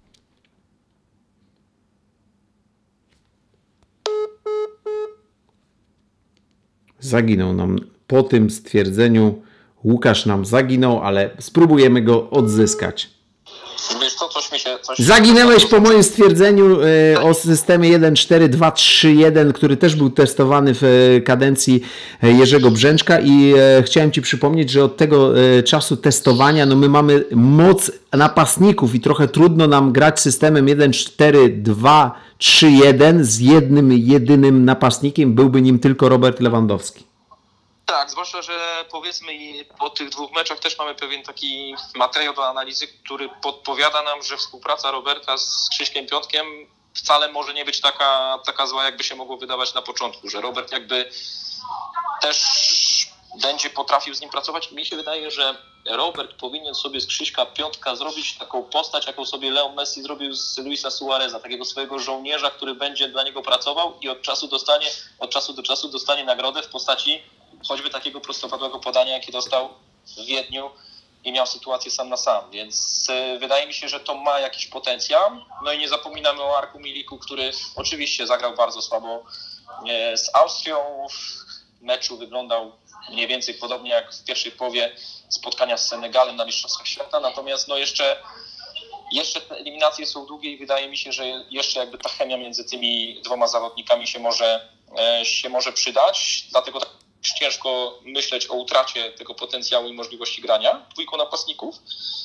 Zaginął nam po tym stwierdzeniu. Łukasz nam zaginął, ale spróbujemy go odzyskać. Wiesz co, coś mi się... Coś Zaginęłeś po moim stwierdzeniu y, o systemie jeden cztery dwa trzy jeden, który też był testowany w y, kadencji Jerzego Brzęczka i y, chciałem Ci przypomnieć, że od tego y, czasu testowania no my mamy moc napastników i trochę trudno nam grać systemem jeden cztery dwa trzy jeden z jednym, jedynym napastnikiem, byłby nim tylko Robert Lewandowski. Tak, zwłaszcza, że powiedzmy po tych dwóch meczach też mamy pewien taki materiał do analizy, który podpowiada nam, że współpraca Roberta z Krzyśkiem Piątkiem wcale może nie być taka, taka zła, jakby się mogło wydawać na początku, że Robert jakby też będzie potrafił z nim pracować. Mi się wydaje, że Robert powinien sobie z Krzyśka Piątka zrobić taką postać, jaką sobie Leo Messi zrobił z Luisa Suareza, takiego swojego żołnierza, który będzie dla niego pracował i od czasu dostanie, od czasu do czasu dostanie nagrodę w postaci choćby takiego prostopadłego podania, jakie dostał w Wiedniu i miał sytuację sam na sam, więc y, wydaje mi się, że to ma jakiś potencjał. No i nie zapominamy o Arku Miliku, który oczywiście zagrał bardzo słabo y, z Austrią. W meczu wyglądał mniej więcej podobnie jak w pierwszej połowie spotkania z Senegalem na Mistrzostwach Świata, natomiast no jeszcze, jeszcze te eliminacje są długie i wydaje mi się, że jeszcze jakby ta chemia między tymi dwoma zawodnikami się może, y, się może przydać, dlatego tak ciężko myśleć o utracie tego potencjału i możliwości grania dwójką napastników.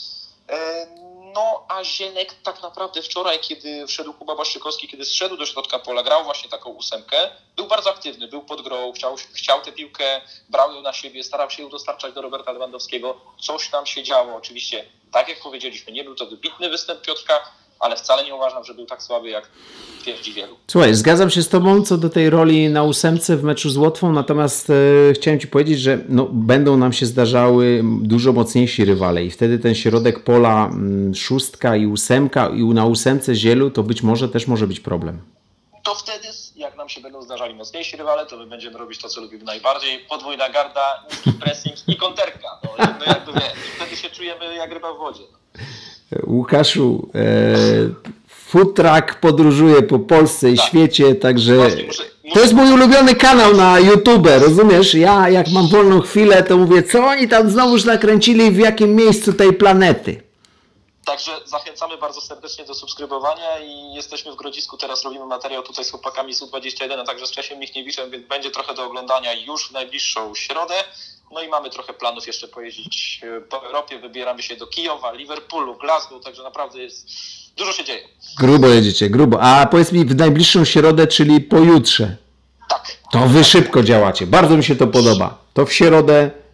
No a Zielek tak naprawdę wczoraj, kiedy wszedł Kuba Błaszczykowski, kiedy zszedł do środka pola, grał właśnie taką ósemkę, był bardzo aktywny, był pod grą, chciał, chciał tę piłkę, brał ją na siebie, starał się ją dostarczać do Roberta Lewandowskiego. Coś tam się działo. Oczywiście, tak jak powiedzieliśmy, nie był to wybitny występ Piotrka, ale wcale nie uważam, że był tak słaby, jak twierdzi wielu. Słuchaj, zgadzam się z Tobą co do tej roli na ósemce w meczu z Łotwą, natomiast e, chciałem Ci powiedzieć, że no, będą nam się zdarzały dużo mocniejsi rywale i wtedy ten środek pola m, szóstka i ósemka i na ósemce Zielu to być może też może być problem. To wtedy, jak nam się będą zdarzali mocniejsi rywale, to my będziemy robić to, co lubimy najbardziej. Podwójna garda, niski pressing i konterka. No, no jakby wiesz, wtedy się czujemy jak ryba w wodzie. Łukaszu, e, Food Truck podróżuje po Polsce i tak. świecie, także muszę, muszę... to jest mój ulubiony kanał na YouTube, rozumiesz? Ja jak mam wolną chwilę, to mówię, co oni tam znowuż nakręcili, w jakim miejscu tej planety. Także zachęcamy bardzo serdecznie do subskrybowania i jesteśmy w Grodzisku, teraz robimy materiał tutaj z chłopakami z U dwadzieścia jeden, a także z Czesiem Michniewiczem, więc będzie trochę do oglądania już w najbliższą środę. No i mamy trochę planów jeszcze pojeździć po Europie, wybieramy się do Kijowa, Liverpoolu, Glasgow, także naprawdę jest, dużo się dzieje. Grubo jedziecie, grubo. A powiedz mi w najbliższą środę, czyli pojutrze. Tak. To wy szybko działacie, bardzo mi się to podoba. To w środę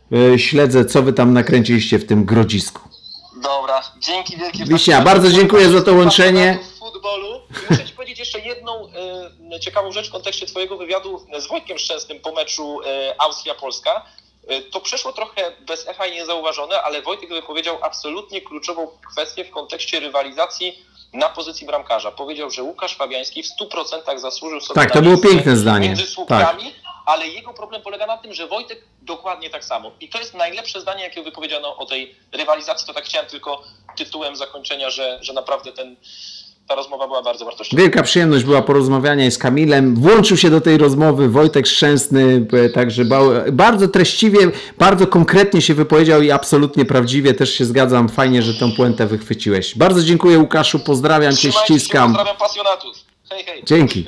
śledzę, co wy tam nakręciliście w tym Grodzisku. Dobra, dzięki wielkie. Wiśnia, bardzo dziękuję za to łączenie. W futbolu. Muszę ci powiedzieć jeszcze jedną e, ciekawą rzecz w kontekście twojego wywiadu z Wojtkiem Szczęsnym po meczu e, Austria-Polska. E, to przeszło trochę bez echa i niezauważone, ale Wojtek wypowiedział absolutnie kluczową kwestię w kontekście rywalizacji na pozycji bramkarza. Powiedział, że Łukasz Fabiański w stu procentach zasłużył sobie tak, na to było miejsce piękne zdanie. między słupkami, Tak. ale jego problem polega na tym, że Wojtek dokładnie tak samo. I to jest najlepsze zdanie, jakie wypowiedziano o tej rywalizacji. To tak chciałem tylko tytułem zakończenia, że, że naprawdę ten, ta rozmowa była bardzo wartościowa. Wielka przyjemność była porozmawiania z Kamilem. Włączył się do tej rozmowy Wojtek Szczęsny, także bardzo treściwie, bardzo konkretnie się wypowiedział i absolutnie prawdziwie. Też się zgadzam. Fajnie, że tę puentę wychwyciłeś. Bardzo dziękuję, Łukaszu. Pozdrawiam cię, ściskam. Się, pozdrawiam pasjonatów. Hej, hej. Dzięki.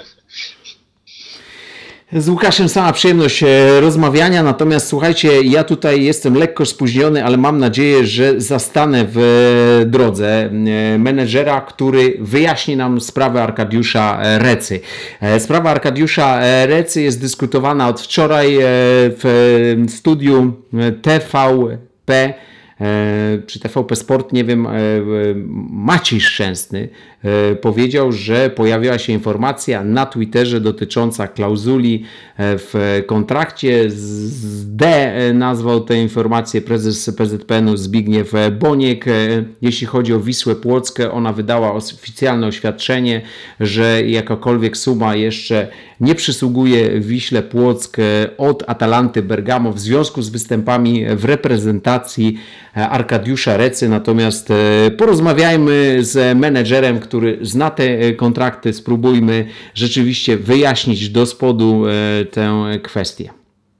Z Łukaszem sama przyjemność rozmawiania, natomiast słuchajcie, ja tutaj jestem lekko spóźniony, ale mam nadzieję, że zastanę w drodze menedżera, który wyjaśni nam sprawę Arkadiusza Recy. Sprawa Arkadiusza Recy jest dyskutowana od wczoraj w studiu T V P. Przy T V P Sport, nie wiem, Maciej Szczęsny powiedział, że pojawiła się informacja na Twitterze dotycząca klauzuli w kontrakcie. Z D nazwał tę informację prezes P Z P N u Zbigniew Boniek. Jeśli chodzi o Wisłę Płockę, ona wydała oficjalne oświadczenie, że jakakolwiek suma jeszcze nie przysługuje Wiśle Płock od Atalanty Bergamo w związku z występami w reprezentacji Arkadiusza Recy. Natomiast porozmawiajmy z menedżerem, który zna te kontrakty, spróbujmy rzeczywiście wyjaśnić do spodu tę kwestię.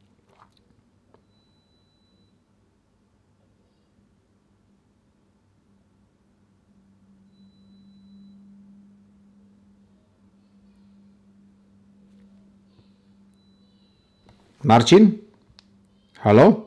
Marcin? Halo?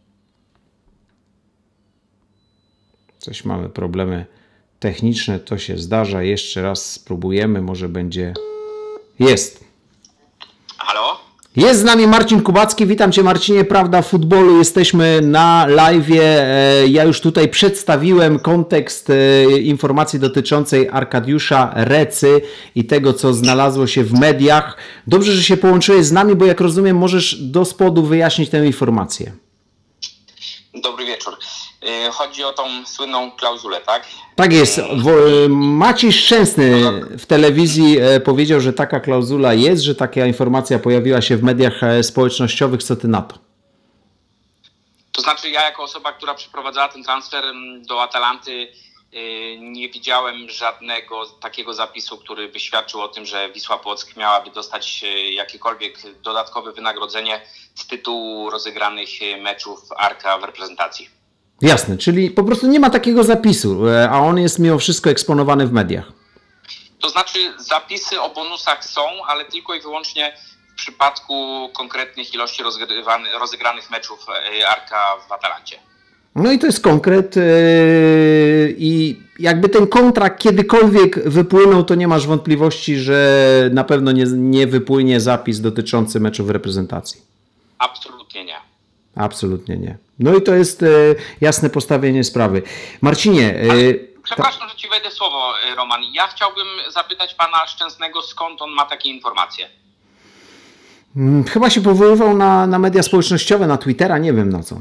Coś mamy, problemy techniczne, to się zdarza. Jeszcze raz spróbujemy, może będzie... Jest. Halo? Jest z nami Marcin Kubacki. Witam Cię, Marcinie. Prawda w futbolu. Jesteśmy na live'ie. Ja już tutaj przedstawiłem kontekst informacji dotyczącej Arkadiusza Recy i tego, co znalazło się w mediach. Dobrze, że się połączyłeś z nami, bo jak rozumiem, możesz do spodu wyjaśnić tę informację. Dobry wieczór. Chodzi o tą słynną klauzulę, tak? Tak jest. Maciej Szczęsny w telewizji powiedział, że taka klauzula jest, że taka informacja pojawiła się w mediach społecznościowych. Co ty na to? To znaczy ja jako osoba, która przeprowadzała ten transfer do Atalanty, nie widziałem żadnego takiego zapisu, który by świadczył o tym, że Wisła Płock miałaby dostać jakiekolwiek dodatkowe wynagrodzenie z tytułu rozegranych meczów Arka w reprezentacji. Jasne, czyli po prostu nie ma takiego zapisu, a on jest mimo wszystko eksponowany w mediach. To znaczy zapisy o bonusach są, ale tylko i wyłącznie w przypadku konkretnych ilości rozegranych meczów Arka w Atalancie. No i to jest konkret yy, i jakby ten kontrakt kiedykolwiek wypłynął, to nie masz wątpliwości, że na pewno nie, nie wypłynie zapis dotyczący meczów reprezentacji. Absolutnie nie. Absolutnie nie. No i to jest yy, jasne postawienie sprawy. Marcinie... Yy, Przepraszam, że Ci wejdę w słowo, Roman. Ja chciałbym zapytać Pana Szczęsnego, skąd on ma takie informacje? Chyba się powoływał na, na media społecznościowe, na Twittera, nie wiem na co.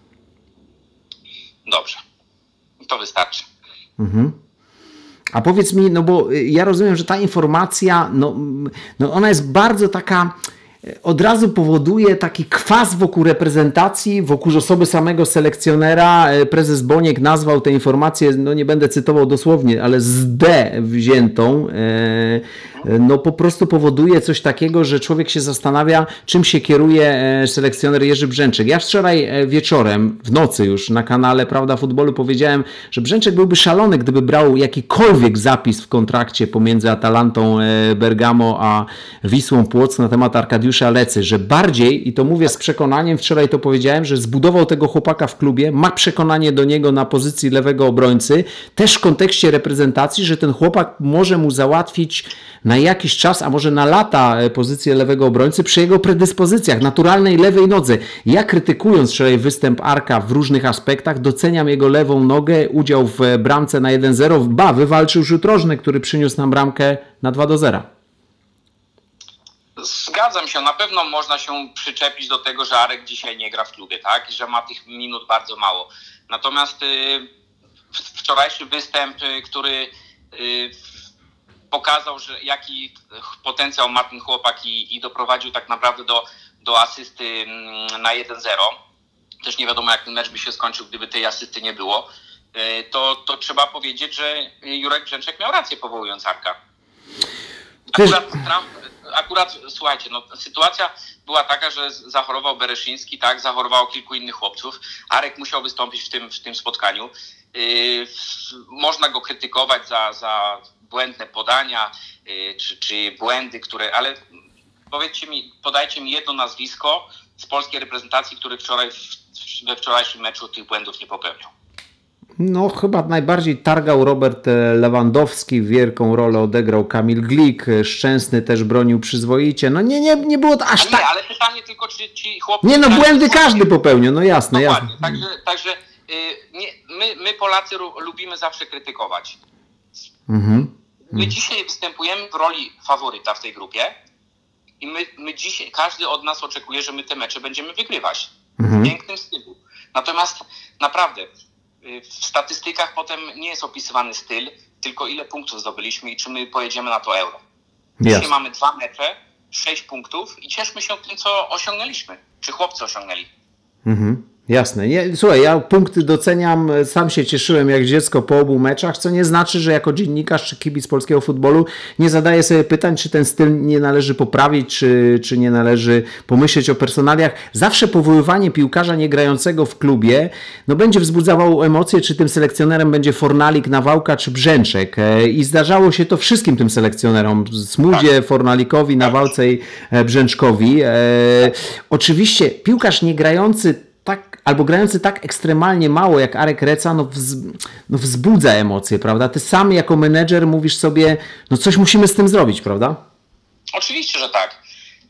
Dobrze, to wystarczy. Mhm. A powiedz mi, no bo ja rozumiem, że ta informacja, no, no ona jest bardzo taka, od razu powoduje taki kwas wokół reprezentacji, wokół osoby samego selekcjonera. Prezes Boniek nazwał tę informację, no nie będę cytował dosłownie, ale z D wziętą, no po prostu powoduje coś takiego, że człowiek się zastanawia, czym się kieruje selekcjoner Jerzy Brzęczek. Ja wczoraj wieczorem, w nocy już na kanale Prawda Futbolu powiedziałem, że Brzęczek byłby szalony, gdyby brał jakikolwiek zapis w kontrakcie pomiędzy Atalantą Bergamo a Wisłą Płock na temat Arkadiusza Recy, że bardziej, i to mówię z przekonaniem, wczoraj to powiedziałem, że zbudował tego chłopaka w klubie, ma przekonanie do niego na pozycji lewego obrońcy, też w kontekście reprezentacji, że ten chłopak może mu załatwić na jakiś czas, a może na lata pozycję lewego obrońcy przy jego predyspozycjach, naturalnej lewej nodze. Ja krytykując wczoraj występ Arka w różnych aspektach, doceniam jego lewą nogę, udział w bramce na jeden zero, ba, wywalczył rzut rożny, który przyniósł nam bramkę na dwa do zera. Zgadzam się, na pewno można się przyczepić do tego, że Arek dzisiaj nie gra w klubie, tak? I że ma tych minut bardzo mało. Natomiast y, wczorajszy występ, y, który y, pokazał, że jaki potencjał ma ten chłopak i, i doprowadził tak naprawdę do, do asysty y, na jeden zero. Też nie wiadomo, jak ten mecz by się skończył, gdyby tej asysty nie było. Y, to, to trzeba powiedzieć, że Jurek Brzęczek miał rację, powołując Arka. Akurat, akurat słuchajcie, no, sytuacja była taka, że zachorował Bereszyński, tak, zachorowało kilku innych chłopców. Arek musiał wystąpić w tym, w tym spotkaniu. Yy, można go krytykować za, za błędne podania, yy, czy, czy błędy, które, ale powiedzcie mi, podajcie mi jedno nazwisko z polskiej reprezentacji, który wczoraj w, we wczorajszym meczu tych błędów nie popełniał. No chyba najbardziej targał Robert Lewandowski, wielką rolę odegrał Kamil Glik, Szczęsny też bronił przyzwoicie, no nie, nie, nie było to aż nie, tak. Ale pytanie tylko, czy ci chłopcy... Nie no, błędy każdy popełnił, no jasne, Dokładnie. jasne. Także, także yy, nie, my, my Polacy lubimy zawsze krytykować. Mhm. My dzisiaj występujemy w roli faworyta w tej grupie i my, my dzisiaj, każdy od nas oczekuje, że my te mecze będziemy wygrywać. Mhm. W pięknym stylu. Natomiast naprawdę w statystykach potem nie jest opisywany styl, tylko ile punktów zdobyliśmy i czy my pojedziemy na to euro. Dzisiaj Jasne. mamy dwa mecze, sześć punktów i cieszmy się tym, co osiągnęliśmy. Czy chłopcy osiągnęli. Mhm. Jasne. Nie, słuchaj, ja punkty doceniam, sam się cieszyłem jak dziecko po obu meczach, co nie znaczy, że jako dziennikarz czy kibic polskiego futbolu nie zadaję sobie pytań, czy ten styl nie należy poprawić, czy, czy nie należy pomyśleć o personaliach. Zawsze powoływanie piłkarza niegrającego w klubie no będzie wzbudzało emocje, czy tym selekcjonerem będzie Fornalik, Nawałka czy Brzęczek. I zdarzało się to wszystkim tym selekcjonerom, Smudzie, Fornalikowi, Nawałce i Brzęczkowi. E, oczywiście piłkarz niegrający tak, albo grający tak ekstremalnie mało jak Arek Reca, no, wz, no wzbudza emocje, prawda? Ty sam jako menedżer mówisz sobie, no coś musimy z tym zrobić, prawda? Oczywiście, że tak.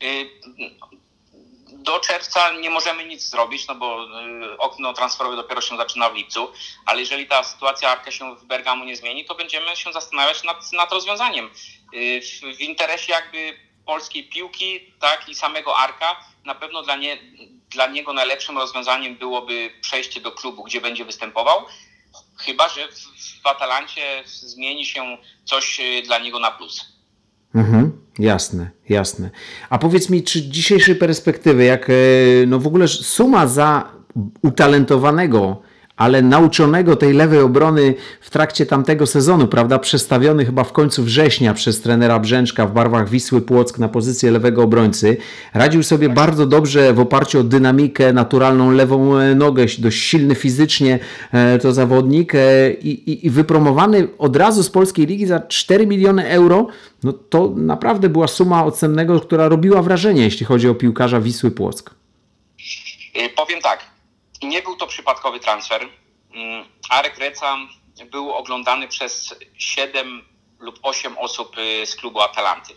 Do czerwca nie możemy nic zrobić, no bo okno transferowe dopiero się zaczyna w lipcu, ale jeżeli ta sytuacja Arka się w Bergamo nie zmieni, to będziemy się zastanawiać nad, nad rozwiązaniem. W, w interesie jakby polskiej piłki, tak, i samego Arka na pewno dla, nie, dla niego najlepszym rozwiązaniem byłoby przejście do klubu, gdzie będzie występował, chyba że w, w Atalancie zmieni się coś dla niego na plus. Mhm, jasne, jasne. A powiedz mi, czy z dzisiejszej perspektywy, jak no w ogóle suma za utalentowanego, ale nauczonego tej lewej obrony w trakcie tamtego sezonu, prawda, przestawiony chyba w końcu września przez trenera Brzęczka w barwach Wisły Płock na pozycję lewego obrońcy, radził sobie bardzo dobrze w oparciu o dynamikę, naturalną lewą nogę, dość silny fizycznie to zawodnik i, i, i wypromowany od razu z polskiej ligi za cztery miliony euro, no to naprawdę była suma od cennego, która robiła wrażenie, jeśli chodzi o piłkarza Wisły Płock. Powiem tak. Nie był to przypadkowy transfer. Arek Reca był oglądany przez siedem lub osiem osób z klubu Atalanty.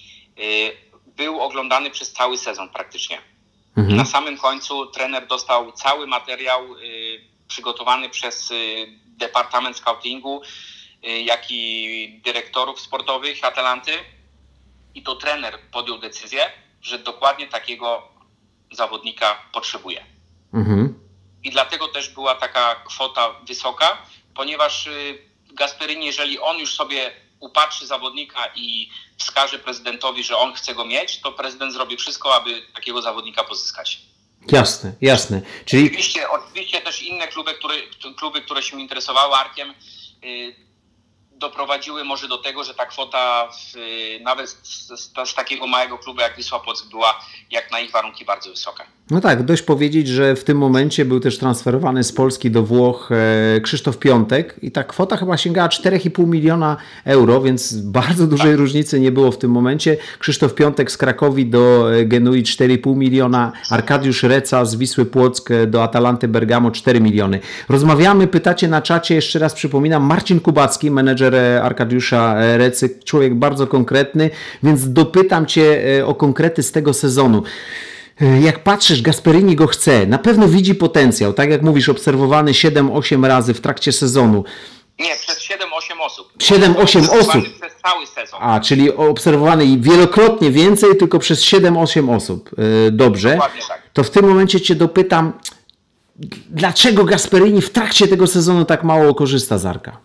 Był oglądany przez cały sezon praktycznie. Mhm. Na samym końcu trener dostał cały materiał przygotowany przez Departament Scoutingu, jak i dyrektorów sportowych Atalanty. I to trener podjął decyzję, że dokładnie takiego zawodnika potrzebuje. Mhm. I dlatego też była taka kwota wysoka, ponieważ Gasperini, jeżeli on już sobie upatrzy zawodnika i wskaże prezydentowi, że on chce go mieć, to prezydent zrobi wszystko, aby takiego zawodnika pozyskać. Jasne, jasne. Czyli... Oczywiście, oczywiście też inne kluby, które, kluby, które się interesowały Arkiem, yy, doprowadziły może do tego, że ta kwota w, nawet z, z, z takiego małego klubu jak Wisła Płock była jak na ich warunki bardzo wysoka. No tak, dość powiedzieć, że w tym momencie był też transferowany z Polski do Włoch e, Krzysztof Piątek i ta kwota chyba sięgała cztery i pół miliona euro, więc bardzo dużej tak. różnicy nie było w tym momencie. Krzysztof Piątek z Krakowi do Genui cztery i pół miliona, Arkadiusz Reca z Wisły Płock do Atalanty Bergamo cztery miliony. Rozmawiamy, pytacie na czacie, jeszcze raz przypominam, Marcin Kubacki, menedżer Arkadiusza Recy, człowiek bardzo konkretny, więc dopytam Cię o konkrety z tego sezonu. Jak patrzysz, Gasperini go chce, na pewno widzi potencjał, tak jak mówisz, obserwowany siedem osiem razy w trakcie sezonu. Nie, przez siedem osiem osób. siedem osiem osób. Przez cały sezon. A, czyli obserwowany wielokrotnie więcej, tylko przez siedem osiem osób. Dobrze. Dokładnie tak. To w tym momencie Cię dopytam, dlaczego Gasperini w trakcie tego sezonu tak mało korzysta z Arka?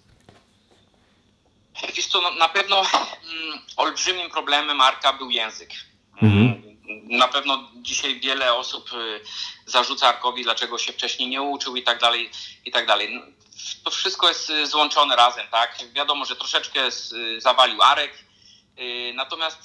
Wiesz co, no, na pewno mm, olbrzymim problemem Arka był język. Mhm. Na pewno dzisiaj wiele osób zarzuca Arkowi, dlaczego się wcześniej nie uczył i tak dalej, i tak dalej. To wszystko jest złączone razem, tak? Wiadomo, że troszeczkę zawalił Arek, natomiast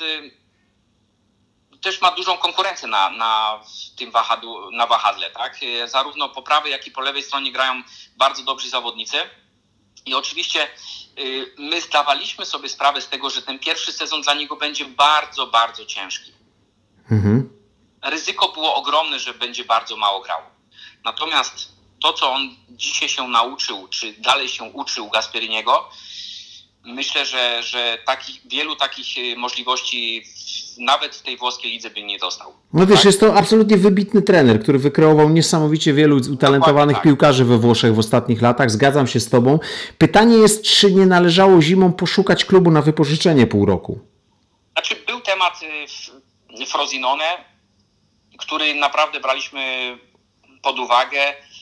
też ma dużą konkurencję na, na tym wahadlu, na wahadle, tak? Zarówno po prawej, jak i po lewej stronie grają bardzo dobrzy zawodnicy i oczywiście my zdawaliśmy sobie sprawę z tego, że ten pierwszy sezon dla niego będzie bardzo, bardzo ciężki. Mhm. Ryzyko było ogromne, że będzie bardzo mało grał. Natomiast to, co on dzisiaj się nauczył, czy dalej się uczył Gasperiniego, myślę, że, że takich, wielu takich możliwości nawet w tej włoskiej lidze by nie dostał. No wiesz, tak? Jest to absolutnie wybitny trener, który wykreował niesamowicie wielu utalentowanych tak. piłkarzy we Włoszech w ostatnich latach. Zgadzam się z Tobą. Pytanie jest, czy nie należało zimą poszukać klubu na wypożyczenie pół roku? Znaczy, był temat Frosinone, który naprawdę braliśmy pod uwagę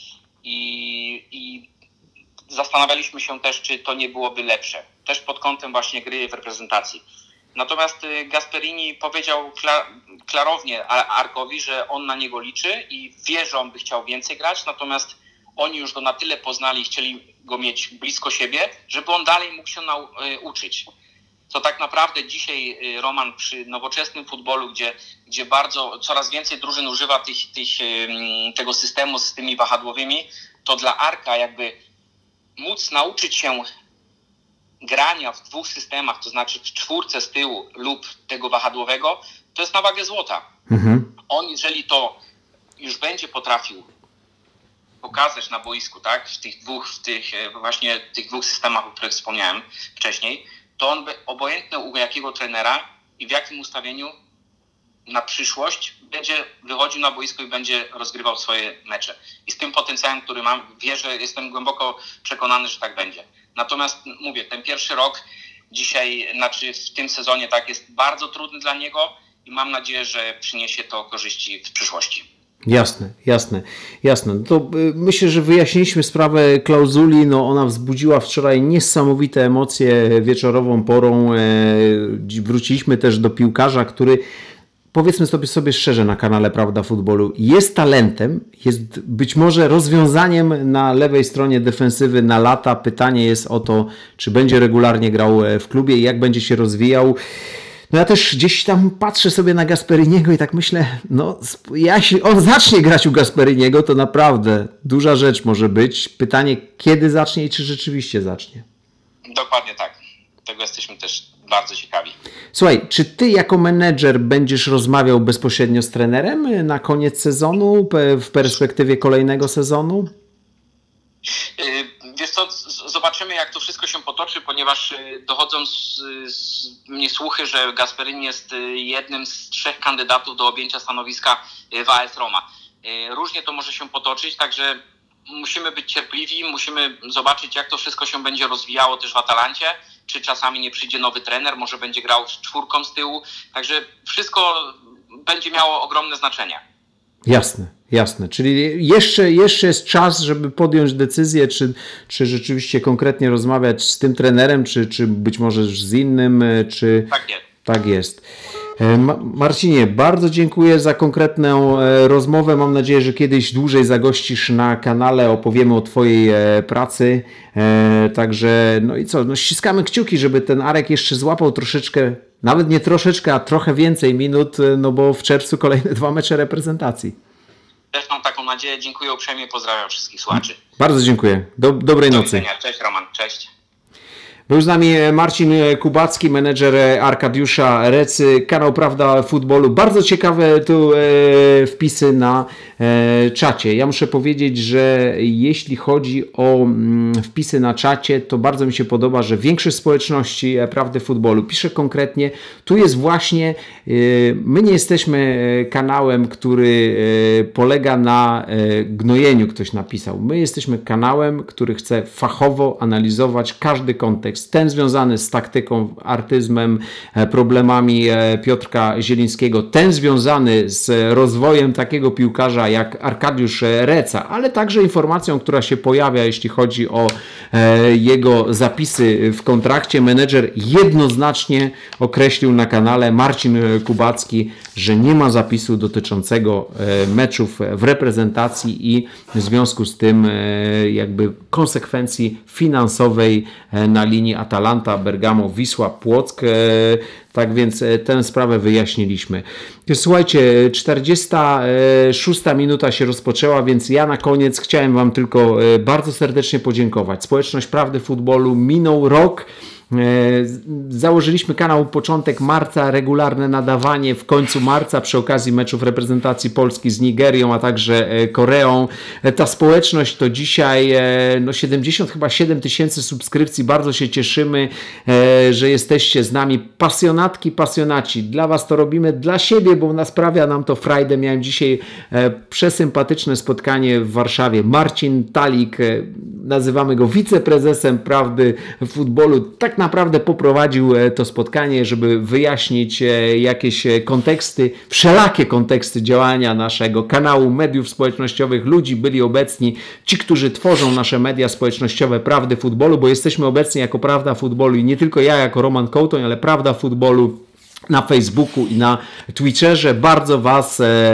i, i zastanawialiśmy się też, czy to nie byłoby lepsze. Też pod kątem właśnie gry w reprezentacji. Natomiast Gasperini powiedział klarownie Arkowi, że on na niego liczy i wie, że on by chciał więcej grać, natomiast oni już go na tyle poznali i chcieli go mieć blisko siebie, żeby on dalej mógł się nauczyć. To tak naprawdę dzisiaj, Roman, przy nowoczesnym futbolu, gdzie, gdzie bardzo coraz więcej drużyn używa tych, tych, tego systemu z tymi wahadłowymi, to dla Arka jakby móc nauczyć się grania w dwóch systemach, to znaczy w czwórce z tyłu lub tego wahadłowego, to jest na wagę złota. Mhm. On, jeżeli to już będzie potrafił pokazać na boisku, tak, w tych dwóch, w tych właśnie tych dwóch systemach, o których wspomniałem wcześniej, to on by obojętny u jakiego trenera i w jakim ustawieniu na przyszłość będzie wychodził na boisko i będzie rozgrywał swoje mecze. I z tym potencjałem, który mam, wierzę, jestem głęboko przekonany, że tak będzie. Natomiast mówię, ten pierwszy rok dzisiaj, znaczy w tym sezonie tak jest bardzo trudny dla niego i mam nadzieję, że przyniesie to korzyści w przyszłości. Jasne, jasne, jasne. No to myślę, że wyjaśniliśmy sprawę klauzuli. No ona wzbudziła wczoraj niesamowite emocje wieczorową porą. Wróciliśmy też do piłkarza, który, powiedzmy sobie sobie szczerze na kanale Prawda Futbolu, jest talentem, jest być może rozwiązaniem na lewej stronie defensywy na lata. Pytanie jest o to, czy będzie regularnie grał w klubie i jak będzie się rozwijał. No ja też gdzieś tam patrzę sobie na Gasperiniego i tak myślę, no jeśli on zacznie grać u Gasperiniego, to naprawdę duża rzecz może być. Pytanie, kiedy zacznie i czy rzeczywiście zacznie? Dokładnie tak. Tego jesteśmy też bardzo ciekawi. Słuchaj, czy ty jako menedżer będziesz rozmawiał bezpośrednio z trenerem na koniec sezonu, w perspektywie kolejnego sezonu? Wiesz co, zobaczymy jak to wszystko się potoczy, ponieważ dochodzą z, z mnie słuchy, że Gasperini jest jednym z trzech kandydatów do objęcia stanowiska w A S Roma. Różnie to może się potoczyć, także musimy być cierpliwi, musimy zobaczyć jak to wszystko się będzie rozwijało też w Atalancie, czy czasami nie przyjdzie nowy trener, może będzie grał z czwórką z tyłu, także wszystko będzie miało ogromne znaczenie. Jasne, jasne. Czyli jeszcze, jeszcze jest czas, żeby podjąć decyzję, czy, czy rzeczywiście konkretnie rozmawiać z tym trenerem, czy, czy być może z innym, czy... Tak jest. Tak jest. Marcinie, bardzo dziękuję za konkretną rozmowę. Mam nadzieję, że kiedyś dłużej zagościsz na kanale, opowiemy o Twojej pracy. Także, no i co, no ściskamy kciuki, żeby ten Arek jeszcze złapał troszeczkę, nawet nie troszeczkę, a trochę więcej minut, no bo w czerwcu kolejne dwa mecze reprezentacji. Też mam taką nadzieję. Dziękuję uprzejmie, pozdrawiam wszystkich słuchaczy. Bardzo dziękuję. Do, dobrej Do nocy. widzenia. Cześć Roman, cześć. Był z nami Marcin Kubacki, menedżer Arkadiusza Recy, kanał Prawda Futbolu. Bardzo ciekawe tu e, wpisy na e, czacie. Ja muszę powiedzieć, że jeśli chodzi o mm, wpisy na czacie, to bardzo mi się podoba, że większość społeczności Prawdy Futbolu pisze konkretnie. Tu jest właśnie, e, my nie jesteśmy kanałem, który e, polega na e, gnojeniu, ktoś napisał. My jesteśmy kanałem, który chce fachowo analizować każdy kontekst. Ten związany z taktyką, artyzmem, problemami Piotrka Zielińskiego, ten związany z rozwojem takiego piłkarza jak Arkadiusz Reca, ale także informacją, która się pojawia, jeśli chodzi o jego zapisy w kontrakcie. Menedżer jednoznacznie określił na kanale Marcin Kubacki, że nie ma zapisu dotyczącego meczów w reprezentacji i w związku z tym jakby konsekwencji finansowej na linii Atalanta, Bergamo, Wisła, Płock. Tak więc tę sprawę wyjaśniliśmy. Słuchajcie, czterdziesta szósta minuta się rozpoczęła, więc ja na koniec chciałem Wam tylko bardzo serdecznie podziękować. Społeczność Prawdy Futbolu, minął rok. Założyliśmy kanał początek marca, regularne nadawanie w końcu marca przy okazji meczów reprezentacji Polski z Nigerią, a także Koreą. Ta społeczność to dzisiaj no siedemdziesiąt chyba siedem tysięcy subskrypcji. Bardzo się cieszymy, że jesteście z nami. Pasjonatki, pasjonaci. Dla Was to robimy, dla siebie, bo sprawia nam to frajdę. Miałem dzisiaj przesympatyczne spotkanie w Warszawie. Marcin Talik, nazywamy go wiceprezesem Prawdy Futbolu. Tak naprawdę poprowadził to spotkanie, żeby wyjaśnić jakieś konteksty, wszelakie konteksty działania naszego kanału, mediów społecznościowych. Ludzi byli obecni, ci, którzy tworzą nasze media społecznościowe Prawdy Futbolu, bo jesteśmy obecni jako Prawda Futbolu i nie tylko ja jako Roman Kołtoń, ale Prawda Futbolu na Facebooku i na Twitterze. Bardzo Was e,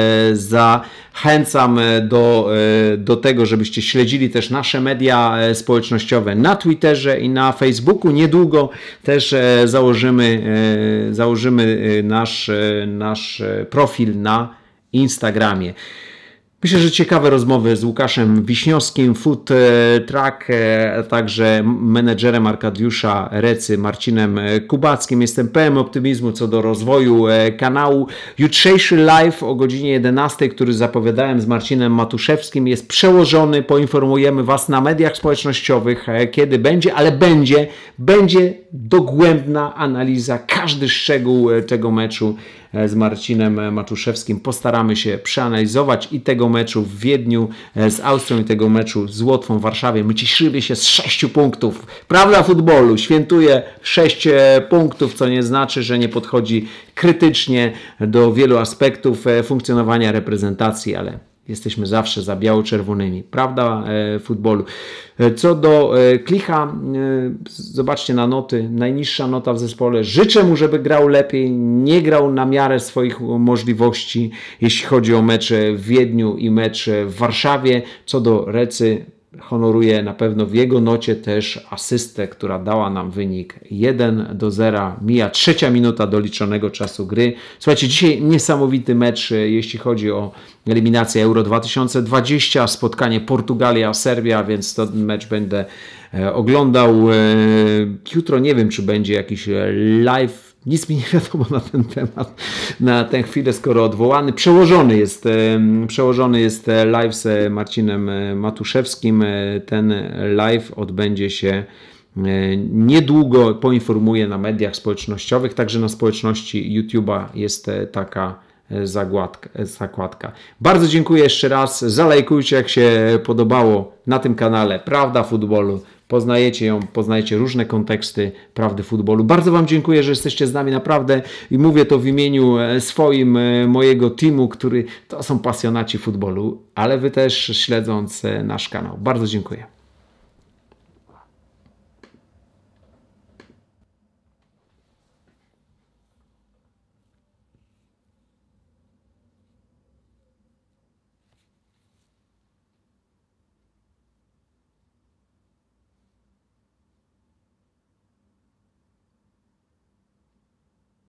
zachęcam do, e, do tego, żebyście śledzili też nasze media społecznościowe na Twitterze i na Facebooku. Niedługo też e, założymy, e, założymy nasz, e, nasz profil na Instagramie. Myślę, że ciekawe rozmowy z Łukaszem Wiśniowskim, Food Truck, a także menedżerem Arkadiusza Recy, Marcinem Kubackim. Jestem pełen optymizmu co do rozwoju kanału. Jutrzejszy live o godzinie jedenastej, który zapowiadałem z Marcinem Matuszewskim, jest przełożony. Poinformujemy Was na mediach społecznościowych, kiedy będzie, ale będzie, będzie dogłębna analiza, każdy szczegół tego meczu z Marcinem Matuszewskim. Postaramy się przeanalizować i tego meczu w Wiedniu z Austrią i tego meczu z Łotwą w Warszawie. My cieszymy się z sześciu punktów. Prawda Futbolu świętuje sześć punktów, co nie znaczy, że nie podchodzi krytycznie do wielu aspektów funkcjonowania reprezentacji, ale jesteśmy zawsze za biało-czerwonymi. Prawda e, futbolu. Co do e, Klicha, e, zobaczcie na noty. Najniższa nota w zespole. Życzę mu, żeby grał lepiej. Nie grał na miarę swoich możliwości, jeśli chodzi o mecze w Wiedniu i mecz w Warszawie. Co do Recy, honoruję na pewno w jego nocie też asystę, która dała nam wynik jeden do zera. Mija trzecia minuta doliczonego czasu gry. Słuchajcie, dzisiaj niesamowity mecz, jeśli chodzi o eliminację Euro dwa tysiące dwadzieścia, spotkanie Portugalia-Serbia, więc ten mecz będę oglądał. Jutro nie wiem, czy będzie jakiś live. Nic mi nie wiadomo na ten temat, na tę chwilę, skoro odwołany. Przełożony jest, przełożony jest live z Marcinem Matuszewskim. Ten live odbędzie się niedługo, poinformuję na mediach społecznościowych, także na społeczności YouTube'a jest taka zakładka. Bardzo dziękuję jeszcze raz. Zalajkujcie, jak się podobało na tym kanale Prawda Futbolu. Poznajecie ją, poznajecie różne konteksty Prawdy Futbolu. Bardzo Wam dziękuję, że jesteście z nami naprawdę i mówię to w imieniu swoim, mojego teamu, który to są pasjonaci futbolu, ale Wy też śledząc nasz kanał. Bardzo dziękuję.